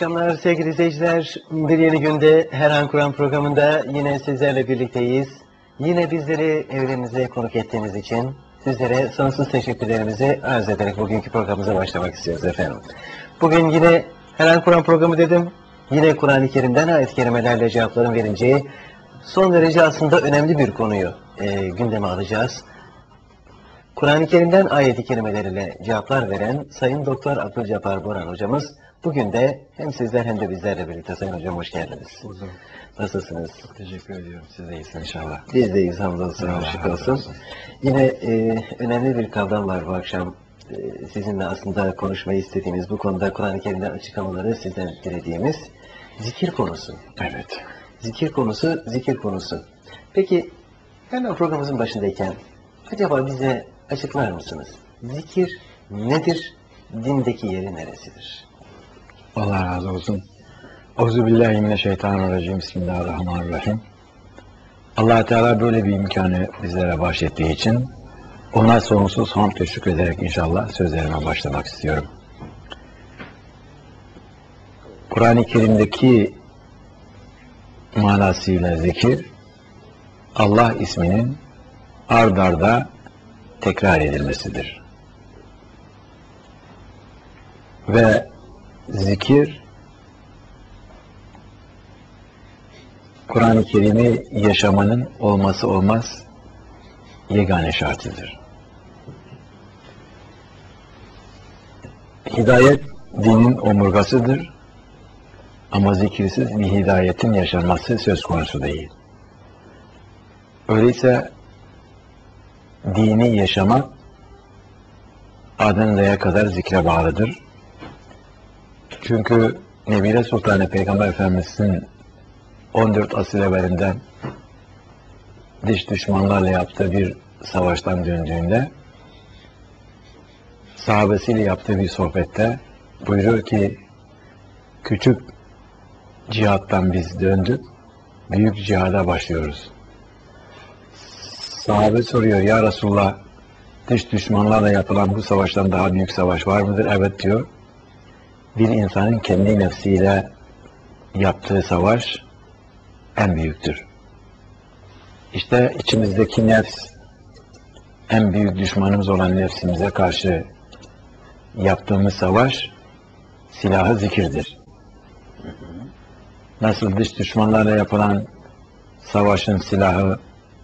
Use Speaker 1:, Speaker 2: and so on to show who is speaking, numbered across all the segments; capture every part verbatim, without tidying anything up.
Speaker 1: akşamlar sevgili izleyiciler. Bir yeni günde Her An Kur'an programında yine sizlerle birlikteyiz. Yine bizleri evlerinize konuk ettiğiniz için sizlere sonsuz teşekkürlerimizi arz ederek bugünkü programımıza başlamak istiyoruz efendim. Bugün yine Her An Kur'an programı dedim. Yine Kur'an-ı Kerim'den ayet-i kerimelerle cevapların verileceği son derece aslında önemli bir konuyu e, gündeme alacağız. Kur'an-ı Kerim'den ayet-i kerimeleriyle cevaplar veren Sayın Doktor Abdülcabbar Boran hocamız bugün de hem sizler hem de bizlerle birlikte. Sayın hocam hoş geldiniz.
Speaker 2: Hocam.
Speaker 1: Nasılsınız?
Speaker 2: Teşekkür ediyorum. Siz de iyisiniz inşallah.
Speaker 1: Biz de iyiyiz, hamdolsun, hoşçak olsun. Yine e, önemli bir kavram var bu akşam. E, sizinle aslında konuşmayı istediğimiz, bu konuda Kur'an-ı Kerim'den açıklamaları sizden dilediğimiz zikir konusu.
Speaker 2: Evet.
Speaker 1: Zikir konusu, zikir konusu. Peki hemen programımızın başındayken acaba bize açıklar mısınız? Zikir nedir? Dindeki yeri neresidir?
Speaker 2: Allah razı olsun. Euzubillahimineşşeytanirracim. Bismillahirrahmanirrahim. Allah Teala böyle bir imkanı bizlere bahşettiği için ona sonsuz hamd ve şükrederek inşallah sözlerime başlamak istiyorum. Kur'an-ı Kerim'deki manasıyla zikir, Allah isminin ard arda tekrar edilmesidir. Ve zikir, Kur'an-ı Kerim'i yaşamanın olması olmaz yegane şartıdır. Hidayet dinin omurgasıdır ama zikirsiz bir hidayetin yaşanması söz konusu değil. Öyleyse dini yaşamak adın kadar zikre bağlıdır. Çünkü Nebile Sultanı Peygamber Efendimiz'in on dört asır evvelinden dış düşmanlarla yaptığı bir savaştan döndüğünde sahabesiyle yaptığı bir sohbette buyuruyor ki küçük cihattan biz döndük, büyük cihada başlıyoruz. Sahabe soruyor, ya Resulullah, dış düşmanlarla yapılan bu savaştan daha büyük savaş var mıdır? Evet diyor. Bir insanın kendi nefsiyle yaptığı savaş en büyüktür. İşte içimizdeki nefs, en büyük düşmanımız olan nefsimize karşı yaptığımız savaş, silahı zikirdir. Nasıl dış düşmanlarla yapılan savaşın silahı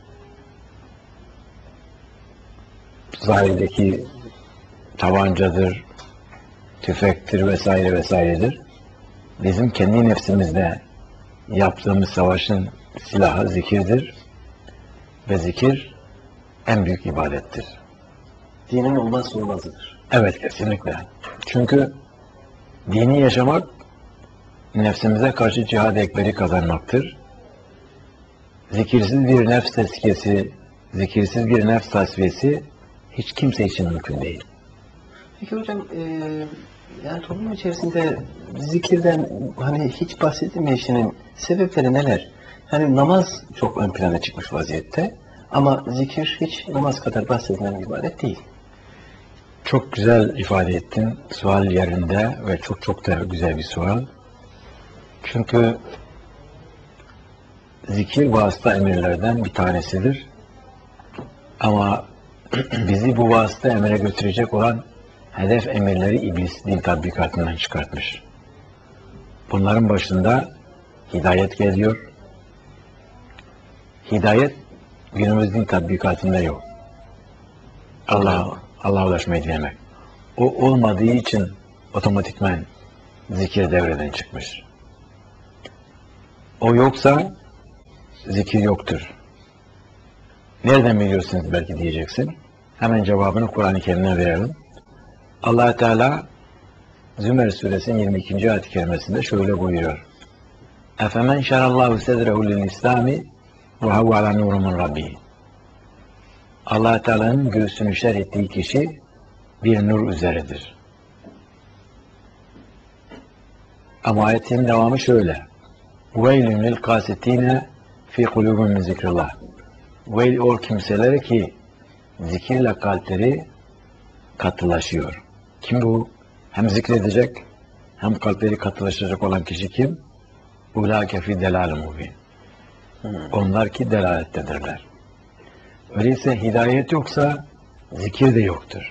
Speaker 2: zahirdeki tabancadır, tüfektir vesaire vesairedir. Bizim kendi nefsimizde yaptığımız savaşın silahı zikirdir ve zikir en büyük ibadettir.
Speaker 1: Dinin olmazsa olmazıdır.
Speaker 2: Evet, kesinlikle. Çünkü dini yaşamak nefsimize karşı cihad ekberi kazanmaktır. Zikirsiz bir nefs tezkiyesi, zikirsiz bir nefs tasfiyesi hiç kimse için mümkün değil.
Speaker 1: Peki hocam, e, yani toplum içerisinde zikirden hani hiç bahsedilmeyişinin sebepleri neler? Hani namaz çok ön plana çıkmış vaziyette ama zikir hiç namaz kadar bahsedilen bir ibadet değil.
Speaker 2: Çok güzel ifade ettin. Sual yerinde ve çok çok da güzel bir sual. Çünkü zikir vasıta emirlerden bir tanesidir. Ama bizi bu vasıta emire götürecek olan hedef emirleri iblis din tatbikatından çıkartmış. Bunların başında hidayet geliyor. Hidayet günümüz din tatbikatında yok. Allah Allah'a ulaşmayı dilemek. O olmadığı için otomatikman zikir devreden çıkmış. O yoksa zikir yoktur. Nereden biliyorsunuz belki diyeceksin. Hemen cevabını Kur'an-ı Kerim'den verelim. Allah Teala Zümer suresinin yirmi ikinci ayet-i kerimesinde şöyle buyuruyor. Efemen şerallahu sedrehu lil-İslami ve huve ala nurun min rabbih. Allah Teala'nın göğsünü şerh ettiği kişi bir nur üzeredir. Ama ayetin devamı şöyle. Veylün lil kasitine fi kulubun min zikrillah. Veyl o kimselere ki zikirle kalpleri katılaşıyor. Kim bu? Hem zikredecek hem kalpleri katılaşacak olan kişi kim? Ulâke fî delâl-i mubîn. Onlar ki delalettedirler. Öyleyse hidayet yoksa zikir de yoktur.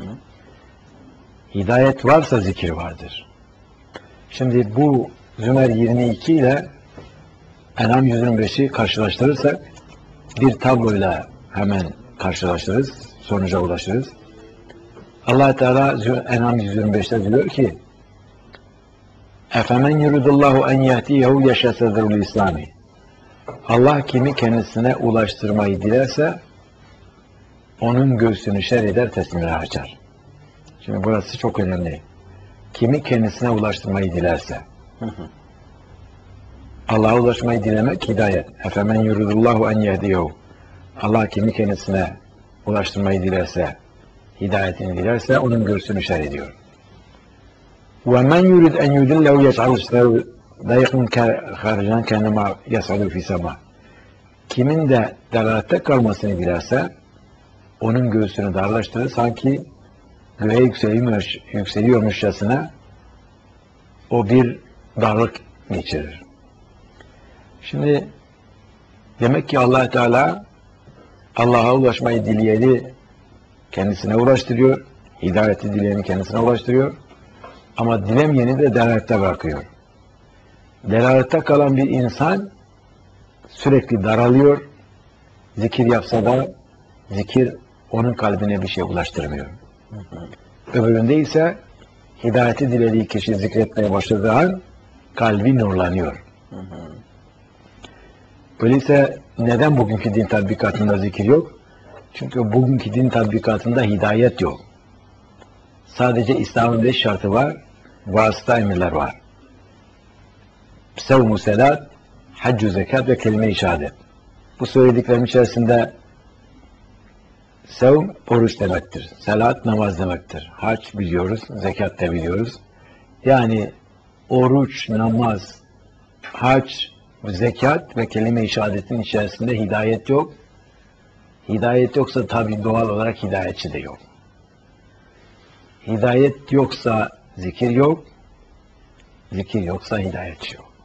Speaker 2: Hidayet varsa zikir vardır. Şimdi bu Zümer yirmi iki ile En'am yüz yirmi beşi karşılaştırırsak bir tabloyla hemen karşılaştırırız, sonuca ulaşırız. Allah Teala En'am yüz yirmi beşte diyor ki: "Efemen yuridullahu en yehdiyehu yeşâ sadrul İslami." Allah kimi kendisine ulaştırmayı dilerse onun göğsünü şer eder, teslimine açar. Şimdi burası çok önemli. Kimi kendisine ulaştırmayı dilerse. Allah'a ulaşmayı dilemek hidayet. Efemen yuridullahu en yehdiyehu. Allah kimi kendisine ulaştırmayı dilerse, hidayetini dilerse onun göğsünü şer ediyor. وَمَنْ يُرِدْ اَنْ يُدِلَّهُ يَسْعَلُ دَيْقٌ خَارِجًا كَنَّمَا يَسْعَلُ فِي سَمَا. Kimin de delalette kalmasını dilerse onun göğsünü darlaştırır, sanki göğe yükseliyormuş, yükseliyormuşçasına o bir darlık geçirir. Şimdi demek ki Allah Teala Allah'a ulaşmayı dileyeni kendisine ulaştırıyor, hidayeti dileyeni kendisine ulaştırıyor, ama dilemeyeni de delalette bırakıyor. Delalette kalan bir insan sürekli daralıyor, zikir yapsa da zikir onun kalbine bir şey ulaştırmıyor. Öbüründe ise hidayeti dilediği kişi zikretmeye başladığı an kalbi nurlanıyor. Öyleyse neden bugünkü din tatbikatında zikir yok? Çünkü bugünkü din tatbikatında hidayet yok. Sadece İslam'ın beş şartı var, vasıta emirler var. Sevm-u selat, hac-ü zekat ve kelime-i şehadet. Bu söylediklerim içerisinde sevm oruç demektir. Selat namaz demektir. Hac biliyoruz, zekat da biliyoruz. Yani oruç, namaz, hac, zekat ve kelime-i şehadetin içerisinde hidayet yok. Hidayet yoksa tabi doğal olarak hidayetçi de yok. Hidayet yoksa zikir yok. Zikir yoksa hidayetçi yok.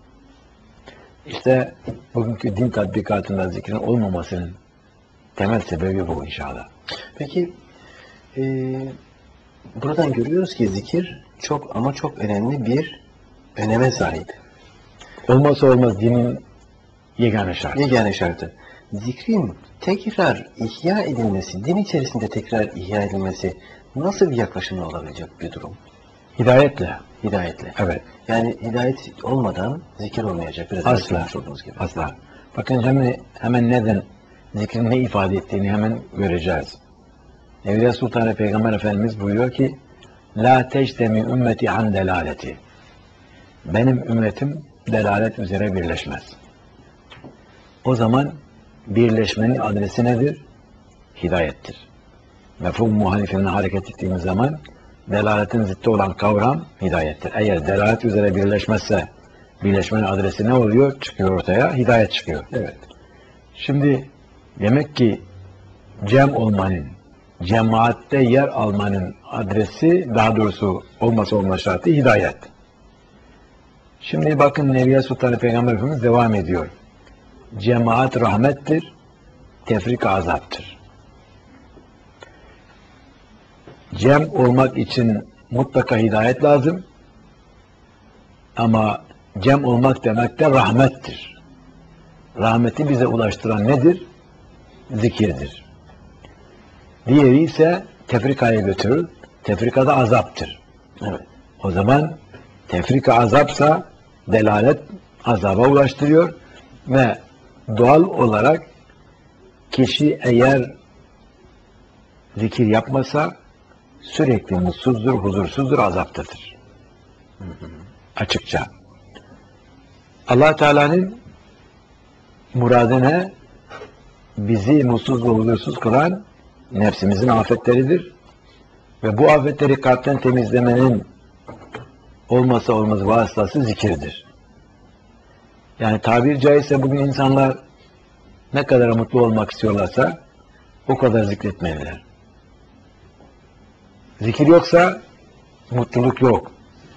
Speaker 2: İşte bugünkü din tatbikatında zikrin olmamasının temel sebebi bu inşallah.
Speaker 1: Peki e, buradan görüyoruz ki zikir çok ama çok önemli bir öneme sahip.
Speaker 2: Olmazsa olmaz dinin yegane şartı.
Speaker 1: Yegane şartı. Zikrin tekrar ihya edilmesi, din içerisinde tekrar ihya edilmesi nasıl bir yaklaşımla olabilecek bir durum?
Speaker 2: Hidayetle.
Speaker 1: Hidayetle.
Speaker 2: Evet.
Speaker 1: Yani hidayet olmadan zikir olmayacak. Biraz
Speaker 2: Asla.
Speaker 1: gibi.
Speaker 2: Asla. Bakın hemen, hemen neden zikrin ne ifade ettiğini hemen göreceğiz. Evliya Sultan Peygamber Efendimiz buyuruyor ki: "La tectemi ümmeti an delaleti." Benim ümmetim delalet üzere birleşmez. O zaman birleşmenin adresi nedir? Hidayettir. Mefhum muhalifine hareket ettiğimiz zaman delaletin zıttı olan kavram hidayettir. Eğer delalet üzere birleşmezse birleşmenin adresi ne oluyor? Çıkıyor ortaya, hidayet çıkıyor.
Speaker 1: Evet.
Speaker 2: Şimdi demek ki cem olmanın, cemaatte yer almanın adresi, daha doğrusu olmasa olmaz şartı hidayet. Şimdi bakın Nebiye Sultan Peygamber Efendimiz devam ediyor. Cemaat rahmettir, tefrika azaptır. Cem olmak için mutlaka hidayet lazım. Ama cem olmak demek de rahmettir. Rahmeti bize ulaştıran nedir? Zikirdir. Diğeri ise tefrikaya götürür. Tefrikada azaptır. Evet. O zaman tefrika azapsa delalet azaba ulaştırıyor ve doğal olarak kişi eğer zikir yapmasa sürekli mutsuzdur, huzursuzdur, azaptadır. Hı hı. Açıkça. Allah Teala'nın muradı ne? Bizi mutsuz ve huzursuz kılan nefsimizin afetleridir. Ve bu afetleri kalpten temizlemenin olmazsa olmaz vasıtası zikirdir. Yani tabir caizse bugün insanlar ne kadar mutlu olmak istiyorlarsa o kadar zikretmeliler. Zikir yoksa mutluluk yok.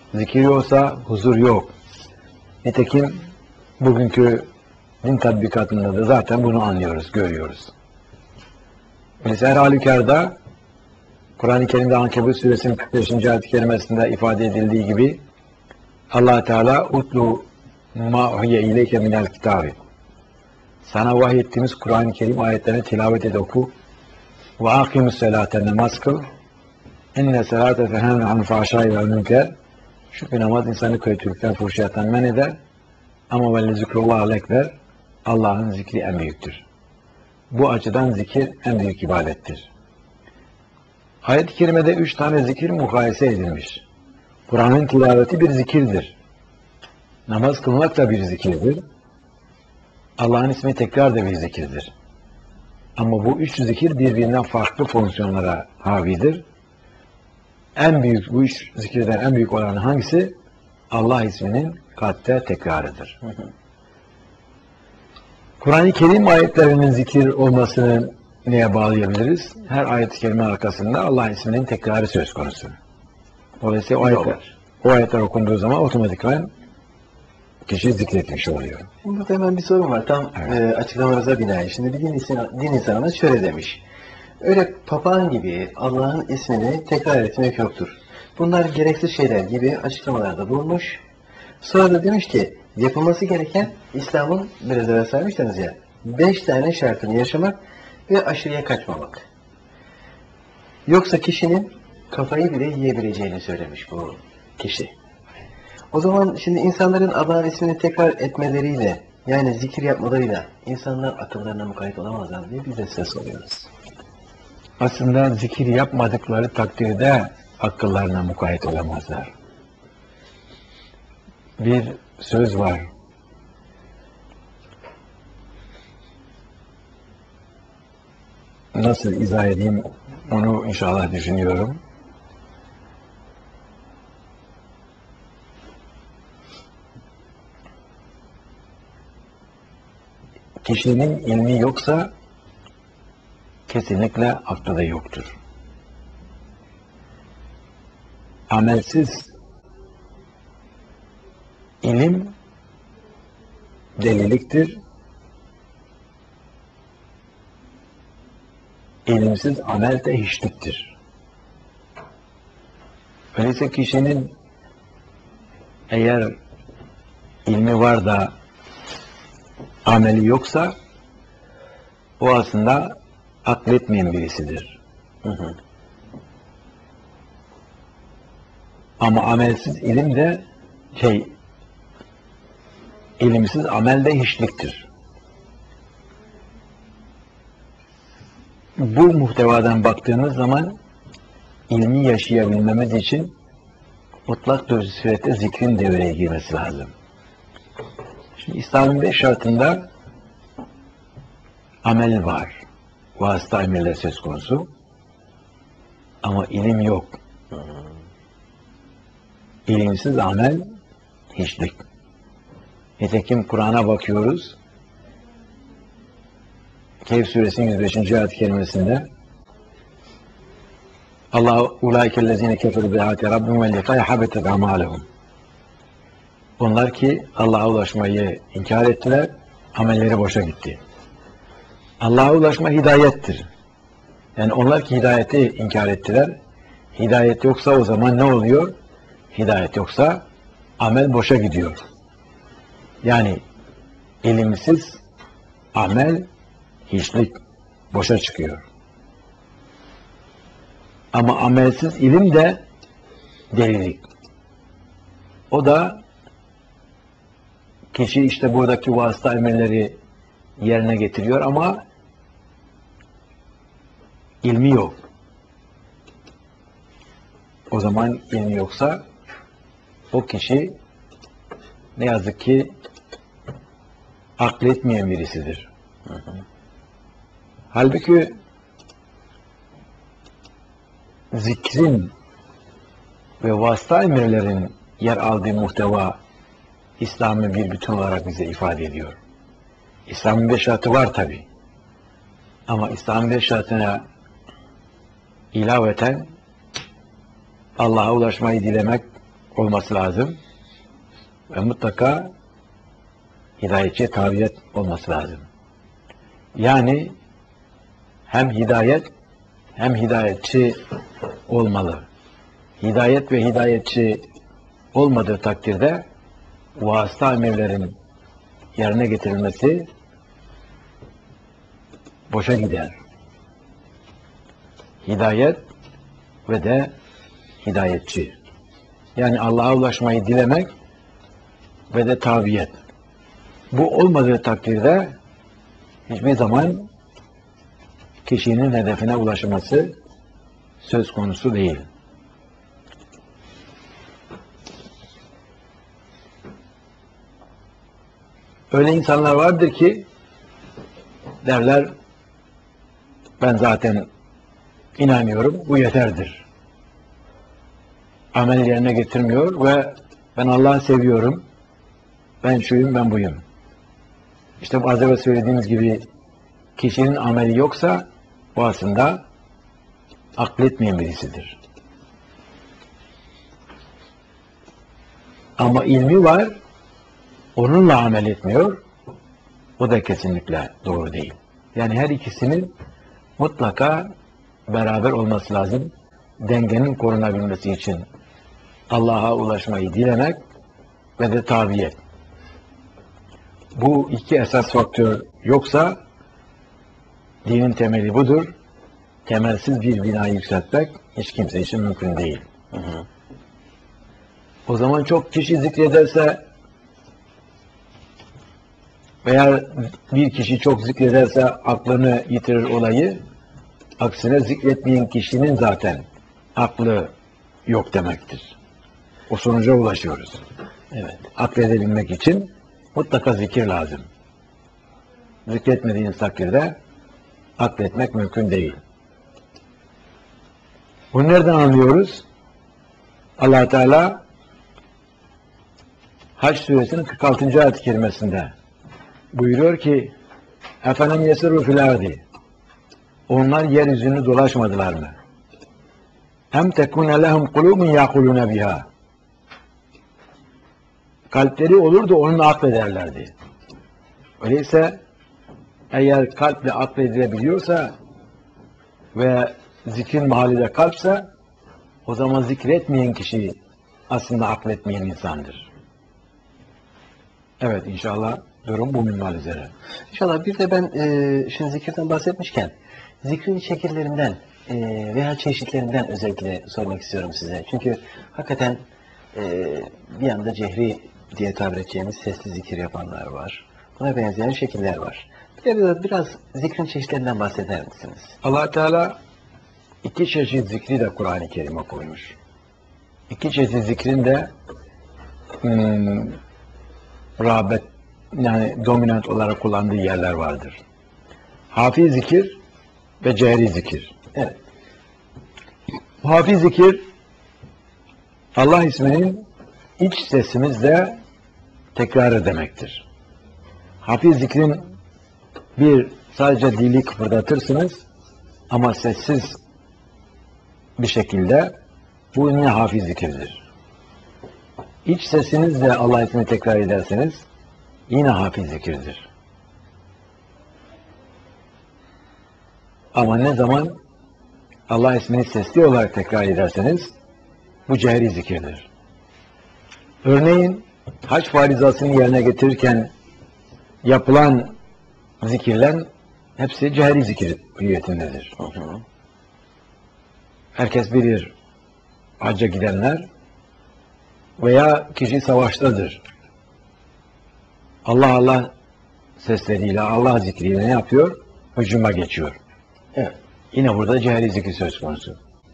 Speaker 2: Zikir yoksa huzur yok. Nitekim bugünkü din tatbikatında da zaten bunu anlıyoruz, görüyoruz. Biz her halükarda Kur'an-ı Kerim'de Ankebut suresinin kırk beşinci ayet-i kerimesinde ifade edildiği gibi Allah Teala utlu ma uhiye ileyke minel kitabi. Sana vahyettiğimiz Kur'an-ı Kerim ayetlerini tilavet et, oku. Ve akimus selate, namaz kıl. İnne selate fehâne an fâşâi vel münker. Çünkü namaz insanı kötülükten, fuhşiyattan men eder. Ama velle zikrullah ekber. Allah'ın zikri en büyüktür. Bu açıdan zikir en büyük ibadettir. Ayet-i kerimede üç tane zikir mukayese edilmiş. Kur'an'ın tilaveti bir zikirdir. Namaz kılmak da bir zikirdir. Allah'ın ismi tekrar da bir zikirdir. Ama bu üç zikir birbirinden farklı fonksiyonlara havidir. En büyük, bu üç zikirden en büyük olan hangisi? Allah isminin kalpte tekrarıdır. Kur'an-ı Kerim ayetlerinin zikir olmasını neye bağlayabiliriz? Her ayet-i kerime arkasında Allah isminin tekrarı söz konusu. Dolayısıyla o ayetler, o ayetler okunduğu zaman otomatikman kişi zikretmiş oluyor.
Speaker 1: Burada hemen bir sorun var. Tam
Speaker 2: Evet.
Speaker 1: e, açıklamanıza binaen. Şimdi bir din, insan, din insanımız şöyle demiş. Öyle papağan gibi Allah'ın ismini tekrar etmek yoktur. Bunlar gereksiz şeyler gibi açıklamalarda bulunmuş. Sonra da demiş ki yapılması gereken İslam'ın biraz evvel saymıştınız ya beş tane şartını yaşamak ve aşırıya kaçmamak. Yoksa kişinin kafayı bile yiyebileceğini söylemiş bu kişi. O zaman şimdi insanların Allah'ın ismini tekrar etmeleriyle yani zikir yapmalarıyla insanlar akıllarına mukayyet olamazlar diye biz de size soruyoruz.
Speaker 2: Aslında zikir yapmadıkları takdirde akıllarına mukayyet olamazlar. Bir söz var. Nasıl izah edeyim onu inşallah düşünüyorum. Kişinin ilmi yoksa kesinlikle aklı da yoktur. Amelsiz ilim deliliktir. İlimsiz amel de hiçliktir. Öyleyse kişinin eğer ilmi var da ameli yoksa o aslında akletmeyen birisidir.
Speaker 1: Hı hı.
Speaker 2: Ama amelsiz ilim de şey, ilimsiz amel de hiçliktir. Bu muhtevadan baktığınız zaman ilmi yaşayabilmemiz için mutlak bir surette zikrin devreye girmesi lazım. Şimdi İslam'ın beş şartında amel var. Vasıta ameller söz konusu. Ama ilim yok. İlimsiz amel hiçlik. Nitekim Kur'an'a bakıyoruz. Kehf suresinin yüz beşinci ayet-i kerimesinde Allah ulaikellezine keferu bi ayati rabbihim ve liqa'a habetet amalehum. Onlar ki Allah'a ulaşmayı inkar ettiler, amelleri boşa gitti. Allah'a ulaşma hidayettir. Yani onlar ki hidayeti inkar ettiler. Hidayet yoksa o zaman ne oluyor? Hidayet yoksa amel boşa gidiyor. Yani ilimsiz amel hiçlik boşa çıkıyor. Ama amelsiz ilim de delilik. O da kişi işte buradaki vasıta emelleri yerine getiriyor ama ilmi yok. O zaman ilmi yoksa o kişi ne yazık ki akletmeyen birisidir. Hı hı. Halbuki zikrin ve vasıta emirlerin yer aldığı muhteva İslam'ı bir bütün olarak bize ifade ediyor. İslam'ın beş şartı var tabi. Ama İslam'ın beş şartına ilaveten Allah'a ulaşmayı dilemek, olması lazım ve mutlaka hidayetçi tabiyet olması lazım. Yani hem hidayet hem hidayetçi olmalı. Hidayet ve hidayetçi olmadığı takdirde vasıta emirlerin yerine getirilmesi boşa gider. Hidayet ve de hidayetçi. Yani Allah'a ulaşmayı dilemek ve de tabiyet. Bu olmadığı takdirde hiçbir zaman kişinin hedefine ulaşması söz konusu değil. Öyle insanlar vardır ki derler, ben zaten inanıyorum, bu yeterdir. Amel yerine getirmiyor ve ben Allah'ı seviyorum, ben şuyum, ben buyum. İşte az evvel söylediğimiz gibi kişinin ameli yoksa bu aslında akletmeyen birisidir. Ama ilmi var, onunla amel etmiyor, o da kesinlikle doğru değil. Yani her ikisinin mutlaka beraber olması lazım. Dengenin korunabilmesi için Allah'a ulaşmayı dilemek ve de tabiyet. Bu iki esas faktör yoksa dinin temeli budur. Temelsiz bir binayı yükseltmek hiç kimse için mümkün değil. Hı hı. O zaman çok kişi zikrederse veya bir kişi çok zikrederse aklını yitirir olayı, aksine zikretmeyen kişinin zaten aklı yok demektir. O sonuca ulaşıyoruz. Evet. Akledebilmek için mutlaka zikir lazım. Zikretmediğiniz takdirde akletmek mümkün değil. Bunu nereden anlıyoruz? Allah Teala Hac suresinin kırk altıncı ayet-i kerimesinde buyuruyor ki efendim yesiru fil ardi, onlar yeryüzünü dolaşmadılar mı? Hem tekune lehum kulubun yakulune biha, kalpleri olur da onunla aklederlerdi. Öyleyse eğer kalple akledilebiliyorsa ve zikrin mahalli de kalpse, o zaman zikretmeyen kişi aslında akletmeyen insandır. Evet, inşallah durum bu minval üzere.
Speaker 1: İnşallah bir de ben e, şimdi zikirden bahsetmişken zikrin şekillerinden e, veya çeşitlerinden özellikle sormak istiyorum size. Çünkü hakikaten e, bir anda cehri diye tabir edeceğimiz sesli zikir yapanlar var. Buna benzeyen şekiller var. Biraz, biraz zikrin çeşitlerinden bahseder misiniz?
Speaker 2: Allah Teala iki çeşit zikri de Kur'an-ı Kerim'e koymuş. İki çeşit zikrin de hmm, rağbet, yani dominant olarak kullandığı yerler vardır. Hafi zikir ve cehri zikir.
Speaker 1: Evet.
Speaker 2: Hafi zikir, Allah isminin iç sesimizle tekrarı demektir. Hafi zikrin bir sadece dili kıpırdatırsınız ama sessiz bir şekilde, bu yine hafi zikirdir. İç sesinizle Allah ismini tekrar ederseniz yine hafi zikirdir. Ama ne zaman Allah ismini sesli olarak tekrar ederseniz bu cehri zikirdir. Örneğin hac farizasını yerine getirirken yapılan zikirler hepsi cehri zikir hüviyetindedir. Hı hı. Herkes bilir, hacca gidenler veya kişi savaştadır. Allah Allah sesleriyle, Allah zikriyle ne yapıyor? Hücuma geçiyor. Evet. Yine burada cehri zikir söz konusu.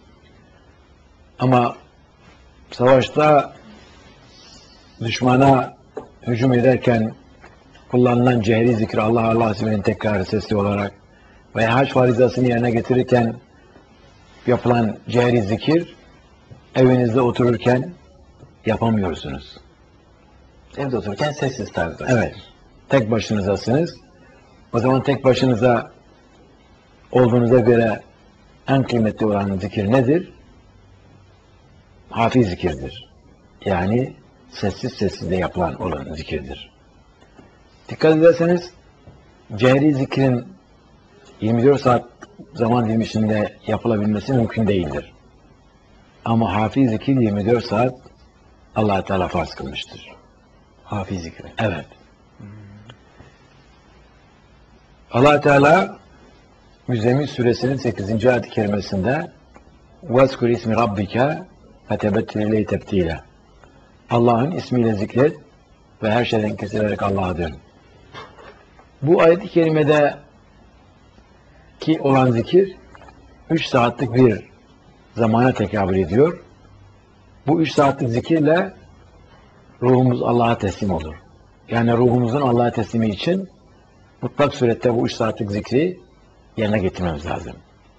Speaker 2: Ama savaşta düşmana hücum ederken kullanılan cehri zikir, Allah Allah isminin tekrarı sesli olarak veya hac farizasını yerine getirirken yapılan cehri zikir evinizde otururken yapamıyorsunuz.
Speaker 1: Evde otururken sessiz tarzda.
Speaker 2: Evet. Tek başınızasınız. O zaman tek başınıza olduğunuza göre en kıymetli olan zikir nedir? Hafi zikirdir. Yani sessiz sessiz de yapılan olan zikirdir. Dikkat ederseniz cehri zikrin yirmi dört saat zaman dilimi içinde yapılabilmesi mümkün değildir. Ama hafi zikir yirmi dört saat Allah Teala farz kılmıştır.
Speaker 1: Hafi zikri.
Speaker 2: Evet. Allah Teala Müzzemmil suresinin sekizinci ayet-i kerimesinde وَذْكُرْ ismi rabbike فَتَبَتِّلْ اِلَيْهِ تَبْتِيلًا Allah'ın ismiyle zikret ve her şeyden kesilerek Allah'a dön. Bu ayet-i kerimede ki olan zikir üç saatlik bir zamana tekabül ediyor. Bu üç saatlik zikirle ruhumuz Allah'a teslim olur. Yani ruhumuzun Allah'a teslimi için mutlak surette bu üç saatlik zikri yerine getirmemiz lazım.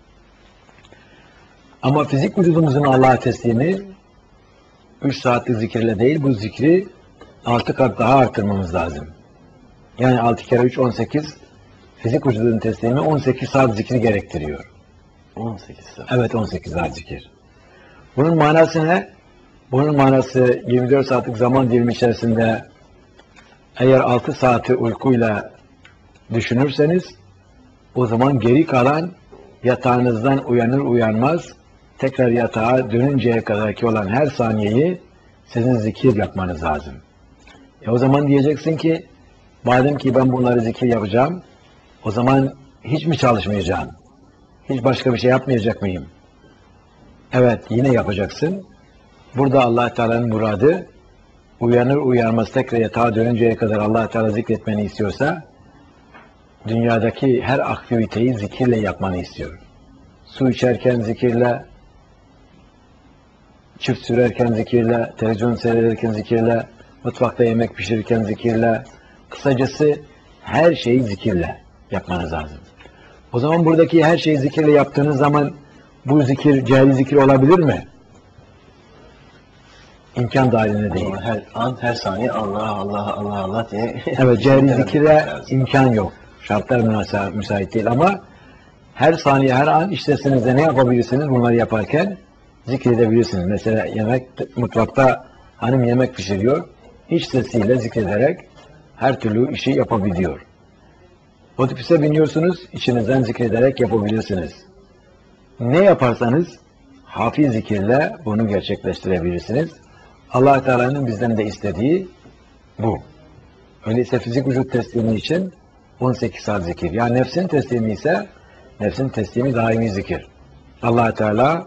Speaker 2: Ama fizik vücudumuzun Allah'a teslimi üç saatlik zikirle değil, bu zikri altı kat daha arttırmamız lazım. Yani altı kere üç on sekiz, fizik vücudun teslimi on sekiz saat zikri gerektiriyor.
Speaker 1: on sekiz saat.
Speaker 2: Evet, on sekiz saat zikir. Bunun manası ne? Bunun manası yirmi dört saatlik zaman dilimi içerisinde eğer altı saati uykuyla düşünürseniz o zaman geri kalan yatağınızdan uyanır uyanmaz tekrar yatağa dönünceye kadarki olan her saniyeyi sizin zikir yapmanız lazım. E o zaman diyeceksin ki madem ki ben bunları zikir yapacağım o zaman hiç mi çalışmayacağım? Hiç başka bir şey yapmayacak mıyım? Evet, yine yapacaksın. Burada Allah Teala'nın muradı uyanır uyanmaz tekrar yatağa dönünceye kadar Allah Teala zikretmeni istiyorsa dünyadaki her aktiviteyi zikirle yapmanı istiyor. Su içerken zikirle, çift sürerken zikirle, televizyon seyrederken zikirle, mutfakta yemek pişirirken zikirle, kısacası her şeyi zikirle yapmanız lazım. O zaman buradaki her şeyi zikirle yaptığınız zaman bu zikir cehri zikir olabilir mi? İmkan dahilinde değil.
Speaker 1: Her an, her saniye Allah, Allah, Allah, Allah diye.
Speaker 2: Evet, cehri zikire imkan yok. Şartlar münasa- müsait değil ama her saniye, her an işlesinizde ne yapabilirsiniz bunları yaparken zikredebilirsiniz. Mesela yemek, mutfakta hanım yemek pişiriyor, iç sesiyle zikrederek her türlü işi yapabiliyor. Otobüse biniyorsunuz, içinizden zikrederek yapabilirsiniz. Ne yaparsanız hafi zikirle bunu gerçekleştirebilirsiniz. Allah Teala'nın bizden de istediği bu. Öyleyse fizik vücut teslimi için on sekiz saat zikir. Yani nefsin teslimi ise nefsin teslimi daimi zikir. Allah Teala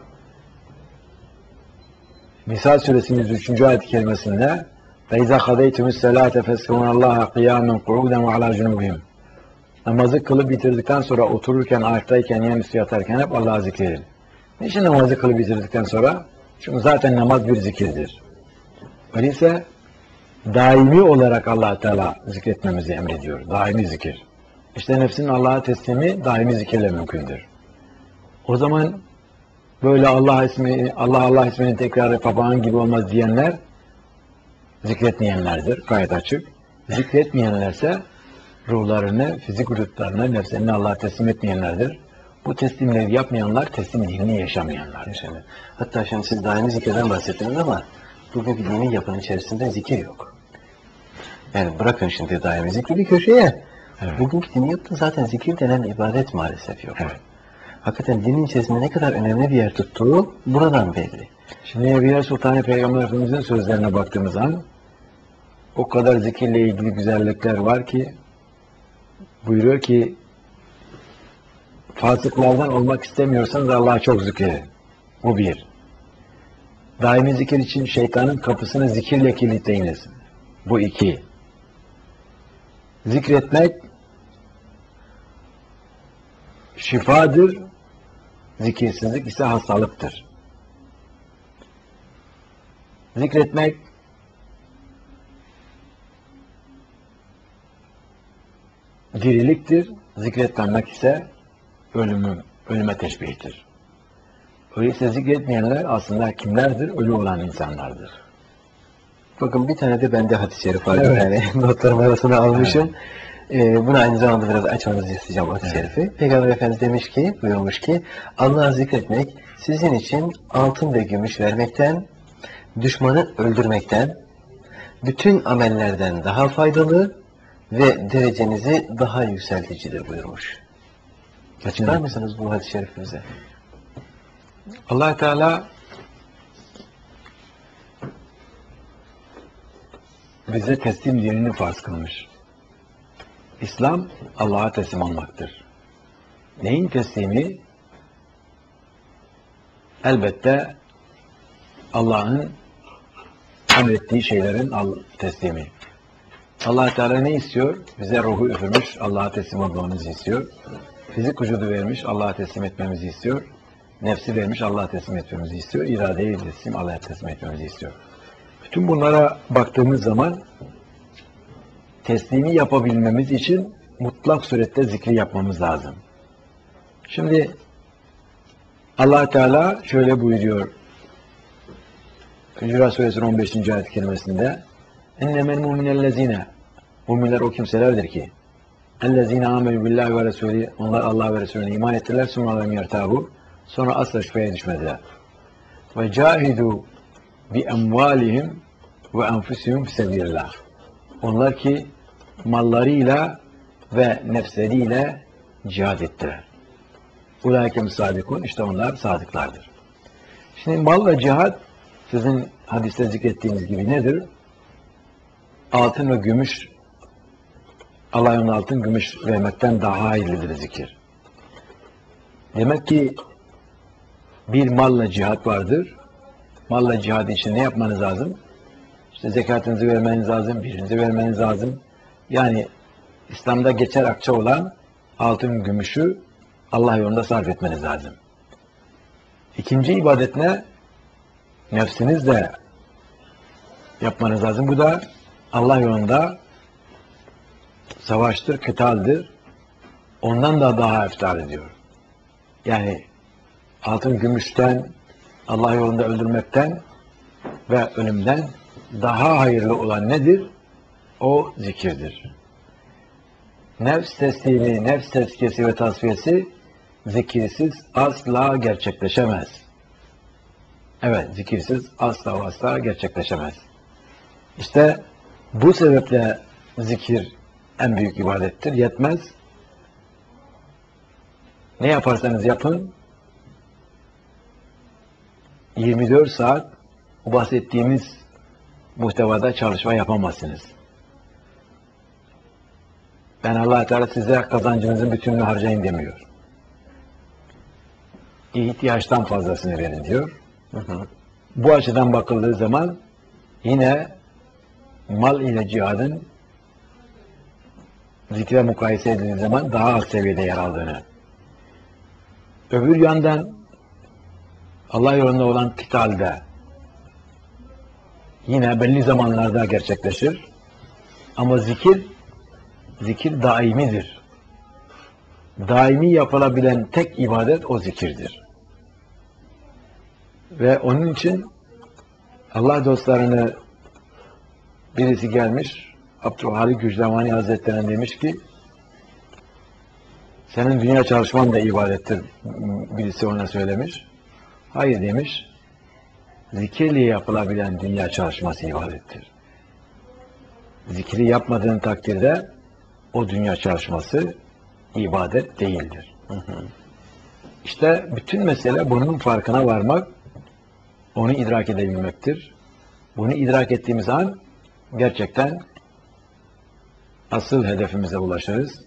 Speaker 2: Nisa suresinin üçüncü ayet-i kerimesinde فَاِذَا خَدَيْتُمُ السَّلَاةَ فَاسْكُرُونَ اللّٰهَ قِيَامًا قُعُودًا وَعَلَى جُنُوبِهِمْ Namazı kılıp bitirdikten sonra otururken, ayaktayken, yanüstü yatarken hep Allah'ı zikredin. Niçin namazı kılıp bitirdikten sonra? Çünkü zaten namaz bir zikirdir. Öyleyse daimi olarak Allah Teala zikretmemizi emrediyor. Daimi zikir. İşte nefsin Allah'a teslimi daimi zikirle mümkündür. O zaman böyle Allah ismi, Allah Allah isminin tekrarı papağan gibi olmaz diyenler zikretmeyenlerdir. Gayet açık. Zikretmeyenlerse ruhlarını, fizik vücutlarını, nefslerini Allah'a teslim etmeyenlerdir. Bu teslimleri yapmayanlar teslim dinini yaşamayanlar.
Speaker 1: Yaşanıyor. Hatta şimdi siz daimi zikirden bahsettiniz ama bugünkü dini yapının içerisinde zikir yok. Yani bırakın şimdi daimi zikri bir köşeye.
Speaker 2: Evet.
Speaker 1: Bugünkü dini yapının zaten zikir denen ibadet maalesef yok.
Speaker 2: Evet.
Speaker 1: Hakikaten dinin içerisinde ne kadar önemli bir yer tuttuğu buradan belli.
Speaker 2: Şimdi Evliya Sultan Peygamber Efendimiz'in sözlerine baktığımız zaman o kadar zikirle ilgili güzellikler var ki buyuruyor ki fasıklardan olmak istemiyorsanız Allah'a çok zikredin. Bu bir. Daimi zikir için şeytanın kapısını zikirle kilitleyiniz. Bu iki. Zikretmek şifadır, zikirsizlik ise hastalıktır. Zikretmek diriliktir, zikretmemek ise ölümü, ölüme teşbihtir. Öyleyse zikretmeyenler aslında kimlerdir? Ölü olan insanlardır.
Speaker 1: Bakın bir tane de bende hadis-i şerif var.
Speaker 2: Evet.
Speaker 1: Yani notlarım arasına almışım. Ee, bunu aynı zamanda biraz açmanızı isteyeceğim hadis-i şerifi. Peygamber Efendimiz demiş ki, buyurmuş ki Allah'ı zikretmek sizin için altın ve gümüş vermekten, düşmanı öldürmekten, bütün amellerden daha faydalı ve derecenizi daha yükselticidir buyurmuş. Açıklar mısınız bu hadis-i şerifimize?
Speaker 2: Allah Teala bize teslim dinini farz kılmış. İslam Allah'a teslim olmaktır. Neyin teslimi? Elbette Allah'ın emrettiği şeylerin teslimi. Allah Teala ne istiyor? Bize ruhu üfürmüş, Allah'a teslim olmamızı istiyor. Fizik vücudu vermiş, Allah'a teslim etmemizi istiyor. Nefsi vermiş, Allah'a teslim etmemizi istiyor. İradeyi teslim, Allah'a teslim etmemizi istiyor. Bütün bunlara baktığımız zaman teslimi yapabilmemiz için mutlak surette zikri yapmamız lazım. Şimdi Allah Teala şöyle buyuruyor Hucurat Suresi'nin on beşinci ayet-i kerimesinde ennemel mu'minellezine müminler o kimselerdir ki ellezine amenü billahi ve resulü onlar Allah ve Resulüne iman ettiler sonra lem yertabu sonra asla şüpheye düşmediler. Ve cahidu bi emvalihim ve enfusihim fisebilillah. Onlar ki mallarıyla ve nefsleriyle cihad ettiler. Ulaike sadikun, işte onlar sadıklardır. Şimdi mal ve cihad sizin hadiste zikrettiğiniz gibi nedir? Altın ve gümüş, Allah yolunda altın, gümüş vermekten daha hayırlıdır zikir. Demek ki bir malla cihat vardır. Malla cihad için ne yapmanız lazım? İşte zekatınızı vermeniz lazım, birinizi vermeniz lazım. Yani İslam'da geçer akçe olan altın, gümüşü Allah yolunda sarf etmeniz lazım. İkinci ibadet ne? Nefsinizle yapmanız lazım. Bu da Allah yolunda savaştır, kıtaldır. Ondan da daha eftar ediyor. Yani altın, gümüşten, Allah yolunda öldürmekten ve ölümden daha hayırlı olan nedir? O zikirdir. Nefs teslimi, nefs tezkiyesi ve tasfiyesi zikirsiz asla gerçekleşemez. Evet, zikirsiz asla asla gerçekleşemez. İşte bu sebeple zikir en büyük ibadettir. Yetmez. Ne yaparsanız yapın, yirmi dört saat o bahsettiğimiz muhtevada çalışma yapamazsınız. Ben Allah Teala size kazancınızın bütününü harcayın demiyor. İhtiyaçtan fazlasını verin diyor. Hı hı. Bu açıdan bakıldığı zaman yine mal ile cihadın zikre mukayese edildiği zaman daha az seviyede yer aldığını. Öbür yandan Allah yolunda olan kitalde yine belli zamanlarda gerçekleşir. Ama zikir zikir daimidir. Daimi yapılabilen tek ibadet o zikirdir. Ve onun için Allah dostlarını birisi gelmiş, Abdülhalik Gücdemani Hazretleri'ne demiş ki senin dünya çalışman da ibadettir. Birisi ona söylemiş. Hayır demiş. Zikirle yapılabilen dünya çalışması ibadettir. Zikri yapmadığın takdirde o dünya çalışması ibadet değildir. Hı hı. İşte bütün mesele bunun farkına varmak, onu idrak edebilmektir. Bunu idrak ettiğimiz an gerçekten asıl hedefimize ulaşırız.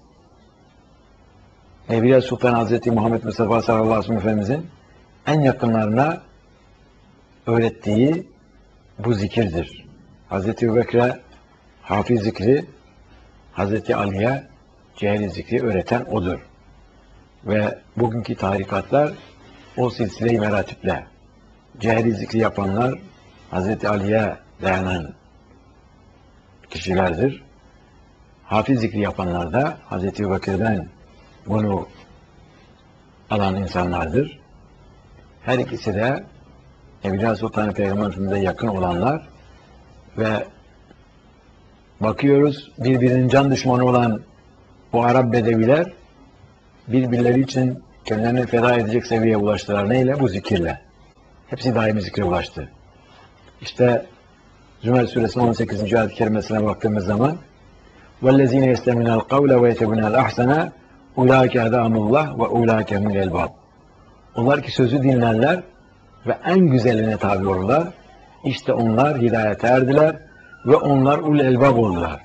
Speaker 2: Evliya Sultan Hazreti Muhammed Mustafa sallallahu aleyhi ve sellem Efendimizin en yakınlarına öğrettiği bu zikirdir. Hazreti Ebubekir'e Hafiz zikri, Hazreti Ali'ye cehri zikri öğreten odur. Ve bugünkü tarikatlar o silsile-i meratiple cehri zikri yapanlar Hazreti Ali'ye dayanan kişilerdir. Hafiz zikri yapanlar da Hazreti Ebubekir'den bunu alan insanlardır. Her ikisi de Evliya Sultan Peygamber Efendimiz'e yakın olanlar ve bakıyoruz birbirinin can düşmanı olan bu Arap bedeviler birbirleri için kendilerini feda edecek seviyeye ulaştılar. Neyle? Bu zikirle. Hepsi daimi zikre ulaştı. İşte Zümer Suresi on sekizinci ayet-i kerimesine baktığımız zaman وَالَّذ۪ينَ يَسْتَمِنَ الْقَوْلَ وَيَتَبُنَ الْأَحْسَنَ اُولَٰئِكَ هَدَاهُمُ اللّٰهُ وَاُولَٰئِكَ هُمُ الْاَلْبَابُ. Onlar ki sözü dinlerler ve en güzeline tabi olurlar. İşte onlar hidayete erdiler ve onlar ul elbab oldular.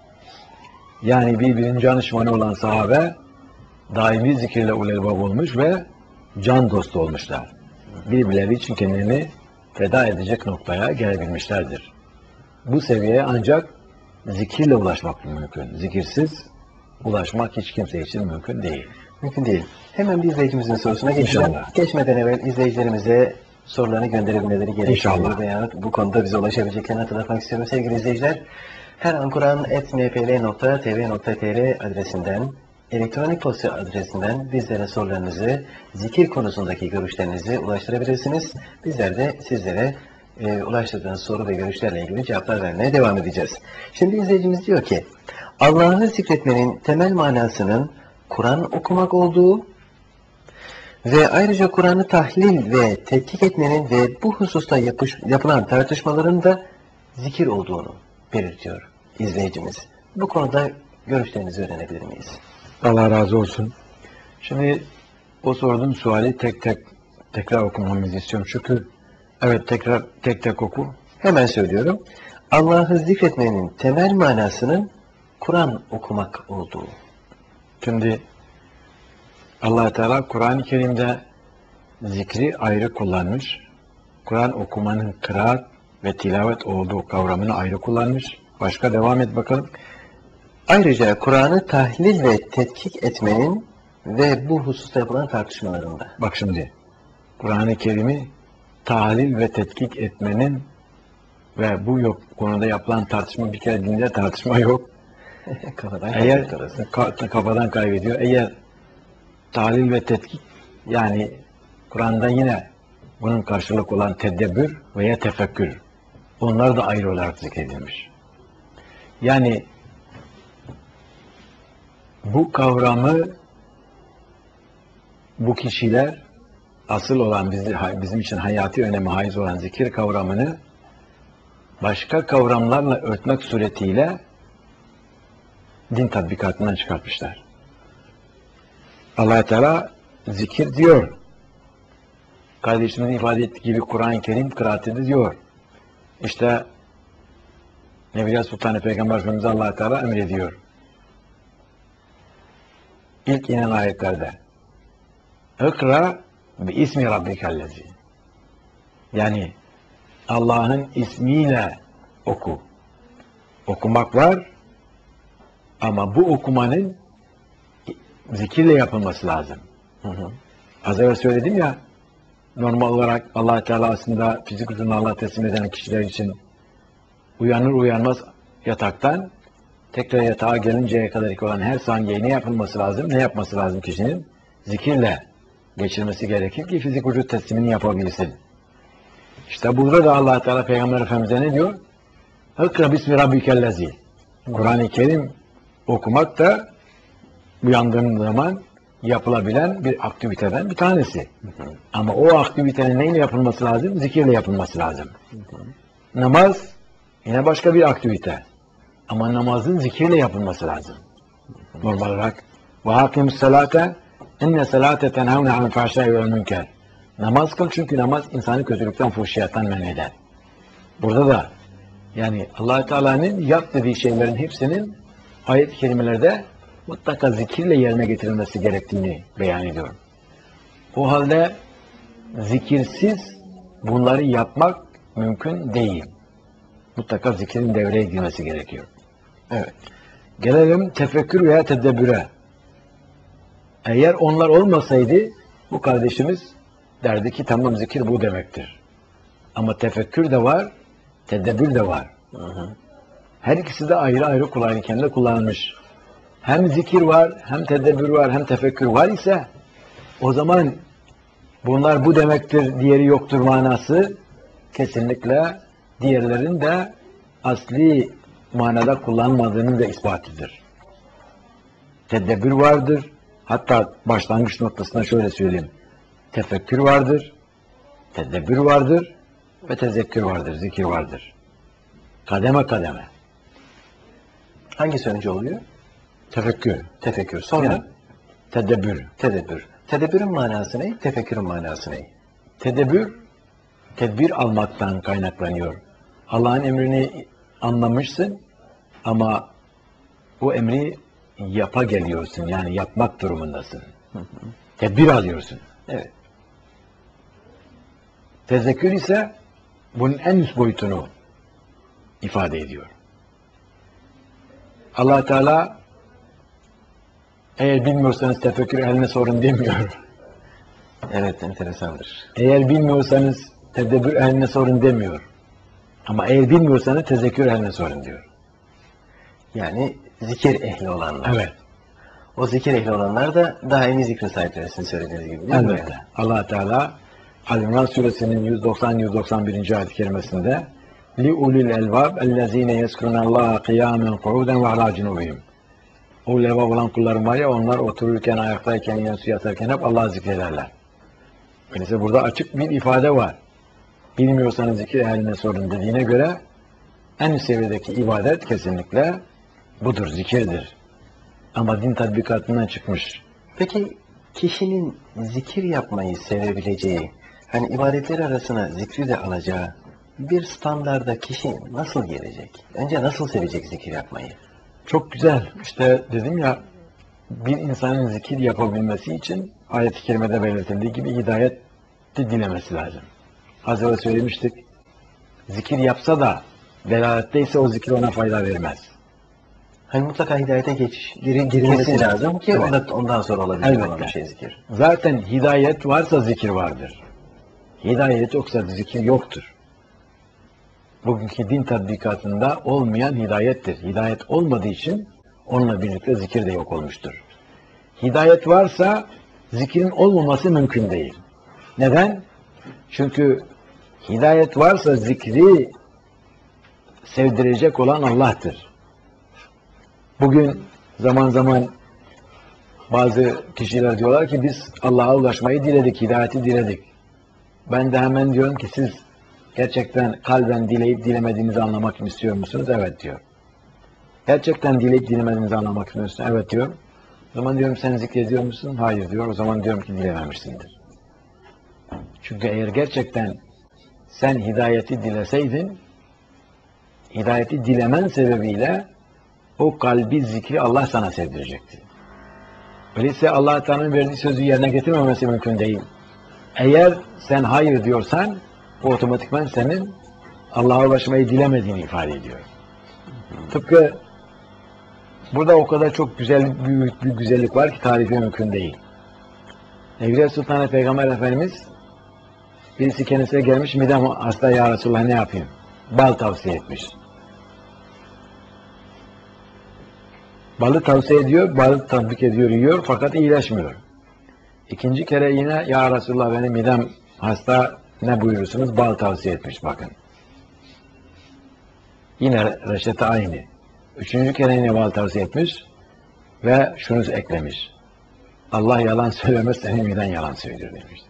Speaker 2: Yani birbirinin can düşmanı olan sahabe daimi zikirle ul elbab olmuş ve can dostu olmuşlar. Birbirleri için kendilerini feda edecek noktaya gelebilmişlerdir. Bu seviyeye ancak zikirle ulaşmak mümkün. Zikirsiz ulaşmak hiç kimse için mümkün değil.
Speaker 1: Mümkün değil. Hemen bir izleyicimizin sorusuna geçelim.
Speaker 2: İnşallah.
Speaker 1: Geçmeden evvel izleyicilerimize sorularını gönderebilmeleri gerekiyor.
Speaker 2: İnşallah.
Speaker 1: Veya bu konuda bize ulaşabileceklerini hatırlatmak istiyorum sevgili izleyiciler. her an kuran et n p l nokta t v nokta t r adresinden, elektronik posta adresinden bizlere sorularınızı, zikir konusundaki görüşlerinizi ulaştırabilirsiniz. Bizler de sizlere e, ulaştırdığınız soru ve görüşlerle ilgili cevaplar vermeye devam edeceğiz. Şimdi izleyicimiz diyor ki, Allah'ı zikretmenin temel manasının Kur'an okumak olduğu ve ayrıca Kur'an'ı tahlil ve tetkik etmenin ve bu hususta yapış, yapılan tartışmaların da zikir olduğunu belirtiyor izleyicimiz. Bu konuda görüşlerinizi öğrenebilir miyiz?
Speaker 2: Allah razı olsun. Şimdi o sorduğun suali tek tek tekrar okumamızı istiyorum. Çünkü evet tekrar tek tek oku.
Speaker 1: Hemen söylüyorum. Allah'ı zikretmenin temel manasının Kur'an okumak olduğu.
Speaker 2: Şimdi Allah Teala Kur'an-ı Kerim'de zikri ayrı kullanmış. Kur'an okumanın kıraat ve tilavet olduğu kavramını ayrı kullanmış. Başka devam et bakalım.
Speaker 1: Ayrıca Kur'an'ı tahlil ve tetkik etmenin ve bu hususta yapılan tartışmalarında.
Speaker 2: Bak şimdi Kur'an-ı Kerim'i tahlil ve tetkik etmenin ve bu yok konuda yapılan tartışma, bir kere dinde tartışma yok.
Speaker 1: kafadan
Speaker 2: Eğer
Speaker 1: kaybediyor.
Speaker 2: ka- kafadan kaybediyor. Eğer tahlil ve tetkik, yani Kur'an'da yine bunun karşılık olan tedebbür veya tefekkür, onlar da ayrı olarak zikredilmiş. Yani bu kavramı bu kişiler asıl olan bizi, bizim için hayati önemi haiz olan zikir kavramını başka kavramlarla örtmek suretiyle din tatbikatından çıkartmışlar. Allah Teala zikir diyor. Kardeşimizin ifade ettiği gibi Kur'an-ı Kerim kıraatidir diyor. İşte Nebiya Sultan Peygamber Efendimiz Allah Teala emrediyor. İlk inen ayetlerde İkra bi ismi rabbikellezi. Yani Allah'ın ismiyle oku. Okumak var ama bu okumanın zikirle yapılması lazım. Hı hı. Az evvel söyledim ya, normal olarak Allah Teala aslında fizik huzuruna Allah teslim eden kişiler için uyanır uyanmaz yataktan tekrar yatağa gelinceye kadar olan her saniye ne yapılması lazım? Ne yapması lazım kişinin? Zikirle geçirmesi gerekir ki fizik vücut teslimini yapabilsin. İşte burada da Allah Teala Peygamber Efendimiz'e ne diyor? İkra bismi rabbikellezi. Kur'an-ı Kerim okumak da uyandığın zaman yapılabilen bir aktiviteden bir tanesi. Hı hı. Ama o aktivitenin neyle yapılması lazım? Zikirle yapılması lazım. Hı hı. Namaz yine başka bir aktivite. Ama namazın zikirle yapılması lazım. Hı hı. Normal olarak وَاَقِمُ السَّلَاةَ اِنَّ سَلَاةَ تَنْهَوْنَ عَنْ الْفَحْشَاءِ وَالْمُنْكَرِ. Namaz kıl çünkü namaz insanı kötülükten, fuhşiyattan men eder. Burada da yani Allah Teala'nın yap dediği şeylerin hepsinin ayet-i kerimelerde mutlaka zikirle yerine getirilmesi gerektiğini beyan ediyorum. O halde zikirsiz bunları yapmak mümkün değil. Mutlaka zikirin devreye girmesi gerekiyor. Evet. Gelelim tefekkür veya tedebbüre. Eğer onlar olmasaydı bu kardeşimiz derdi ki tamam zikir bu demektir. Ama tefekkür de var, tedebbür de var. Hı hı. Her ikisi de ayrı ayrı Kur'an-ı Kerim'de kullanılmış. Hem zikir var, hem tedebbür var, hem tefekkür var ise o zaman bunlar bu demektir, diğeri yoktur manası kesinlikle diğerlerin de asli manada kullanmadığının da ispatıdır. Tedebbür vardır. Hatta başlangıç noktasına şöyle söyleyeyim. Tefekkür vardır, tedebbür vardır, ve tezekkür vardır, zikir vardır. Kademe kademe.
Speaker 1: Hangisi önce oluyor?
Speaker 2: Tefekkür,
Speaker 1: Tefekkür. Sonra
Speaker 2: yani tedebbür.
Speaker 1: tedebbür. Tedebbürün manası ne? Tefekkürün manası ne?
Speaker 2: Tedebbür, tedbir almaktan kaynaklanıyor. Allah'ın emrini anlamışsın ama o emri yapa geliyorsun. Yani yapmak durumundasın. Tedbir alıyorsun.
Speaker 1: Evet.
Speaker 2: Tezekkür ise bunun en üst boyutunu ifade ediyor. Allah Teala eğer bilmiyorsanız tefekkür eline sorun demiyor.
Speaker 1: Evet, enteresandır.
Speaker 2: Eğer bilmiyorsanız tedebbür eline sorun demiyor. Ama eğer bilmiyorsanız tezekkür eline sorun diyor.
Speaker 1: Yani zikir ehli olanlar.
Speaker 2: Evet.
Speaker 1: O zikir ehli olanlar da daimi zikre sahipler, sizin söylediğiniz gibi değil mi?
Speaker 2: Elbette. Allah Teala Ali-İmran suresinin yüz doksan yüz doksan birinci ayet-i kerimesinde لِعُلِي الْاَلْوَابِ اَلَّذ۪ينَ يَسْكُرُونَ اللّٰهَ قِيَامًا قُعُودًا وَعَلَى جُنُوبِهِمْ. O levab olan kullarım var ya, onlar otururken, ayaktayken, yansız yatarken hep Allah'ı zikrederler. Öyleyse burada açık bir ifade var. Bilmiyorsanız zikir ehline sorun dediğine göre en üst seviyedeki ibadet kesinlikle budur, zikirdir. Ama din tatbikatından çıkmış.
Speaker 1: Peki kişinin zikir yapmayı sevebileceği, hani ibadetler arasına zikri de alacağı bir standarda kişi nasıl gelecek? Önce nasıl sevecek zikir yapmayı?
Speaker 2: Çok güzel. İşte dedim ya, bir insanın zikir yapabilmesi için ayet-i kerimede belirtildiği gibi hidayet dilemesi lazım. Az evvel söylemiştik. Zikir yapsa da delaletteyse o zikir ona fayda vermez.
Speaker 1: Hani mutlaka hidayete geç, gir, girilmesi
Speaker 2: Kesin.
Speaker 1: lazım ki
Speaker 2: Evet.
Speaker 1: ondan, ondan sonra olabilir
Speaker 2: Elbette.
Speaker 1: olan bir şey zikir.
Speaker 2: Zaten hidayet varsa zikir vardır. Hidayet yoksa zikir yoktur. Bugünkü din tatbikatında olmayan hidayettir. Hidayet olmadığı için onunla birlikte zikir de yok olmuştur. Hidayet varsa zikrin olmaması mümkün değil. Neden? Çünkü hidayet varsa zikri sevdirecek olan Allah'tır. Bugün zaman zaman bazı kişiler diyorlar ki biz Allah'a ulaşmayı diledik, hidayeti diledik. Ben de hemen diyorum ki siz gerçekten kalben dileyip dilemediğinizi anlamak mı istiyor musunuz? Evet diyor. Gerçekten dileyip dilemediğinizi anlamak istiyor musun? Evet diyor. O zaman diyorum sen zikrediyor musun? Hayır diyor. O zaman diyorum ki dilememişsindir. Çünkü eğer gerçekten sen hidayeti dileseydin, hidayeti dilemen sebebiyle o kalbi zikri Allah sana sevdirecekti. Öyleyse Allah Teala'nın verdiği sözü yerine getirmemesi mümkün değil. Eğer sen hayır diyorsan, o otomatikman senin Allah'a ulaşmayı dilemediğini ifade ediyor. Tıpkı burada o kadar çok güzel, büyük bir güzellik var ki tarifi mümkün değil. Evliya Sultan Peygamber Efendimiz birisi kendisine gelmiş, midem hasta ya Resulullah ne yapayım? Bal tavsiye etmiş. Balı tavsiye ediyor, balı tatbik ediyor, yiyor fakat iyileşmiyor. İkinci kere yine ya Resulullah benim midem hasta ne buyurursunuz? Bal tavsiye etmiş bakın. Yine reçete aynı. Üçüncü kere yine bal tavsiye etmiş ve şunu eklemiş. Allah yalan söylemez, senin miden yalan söylüyor demiştir.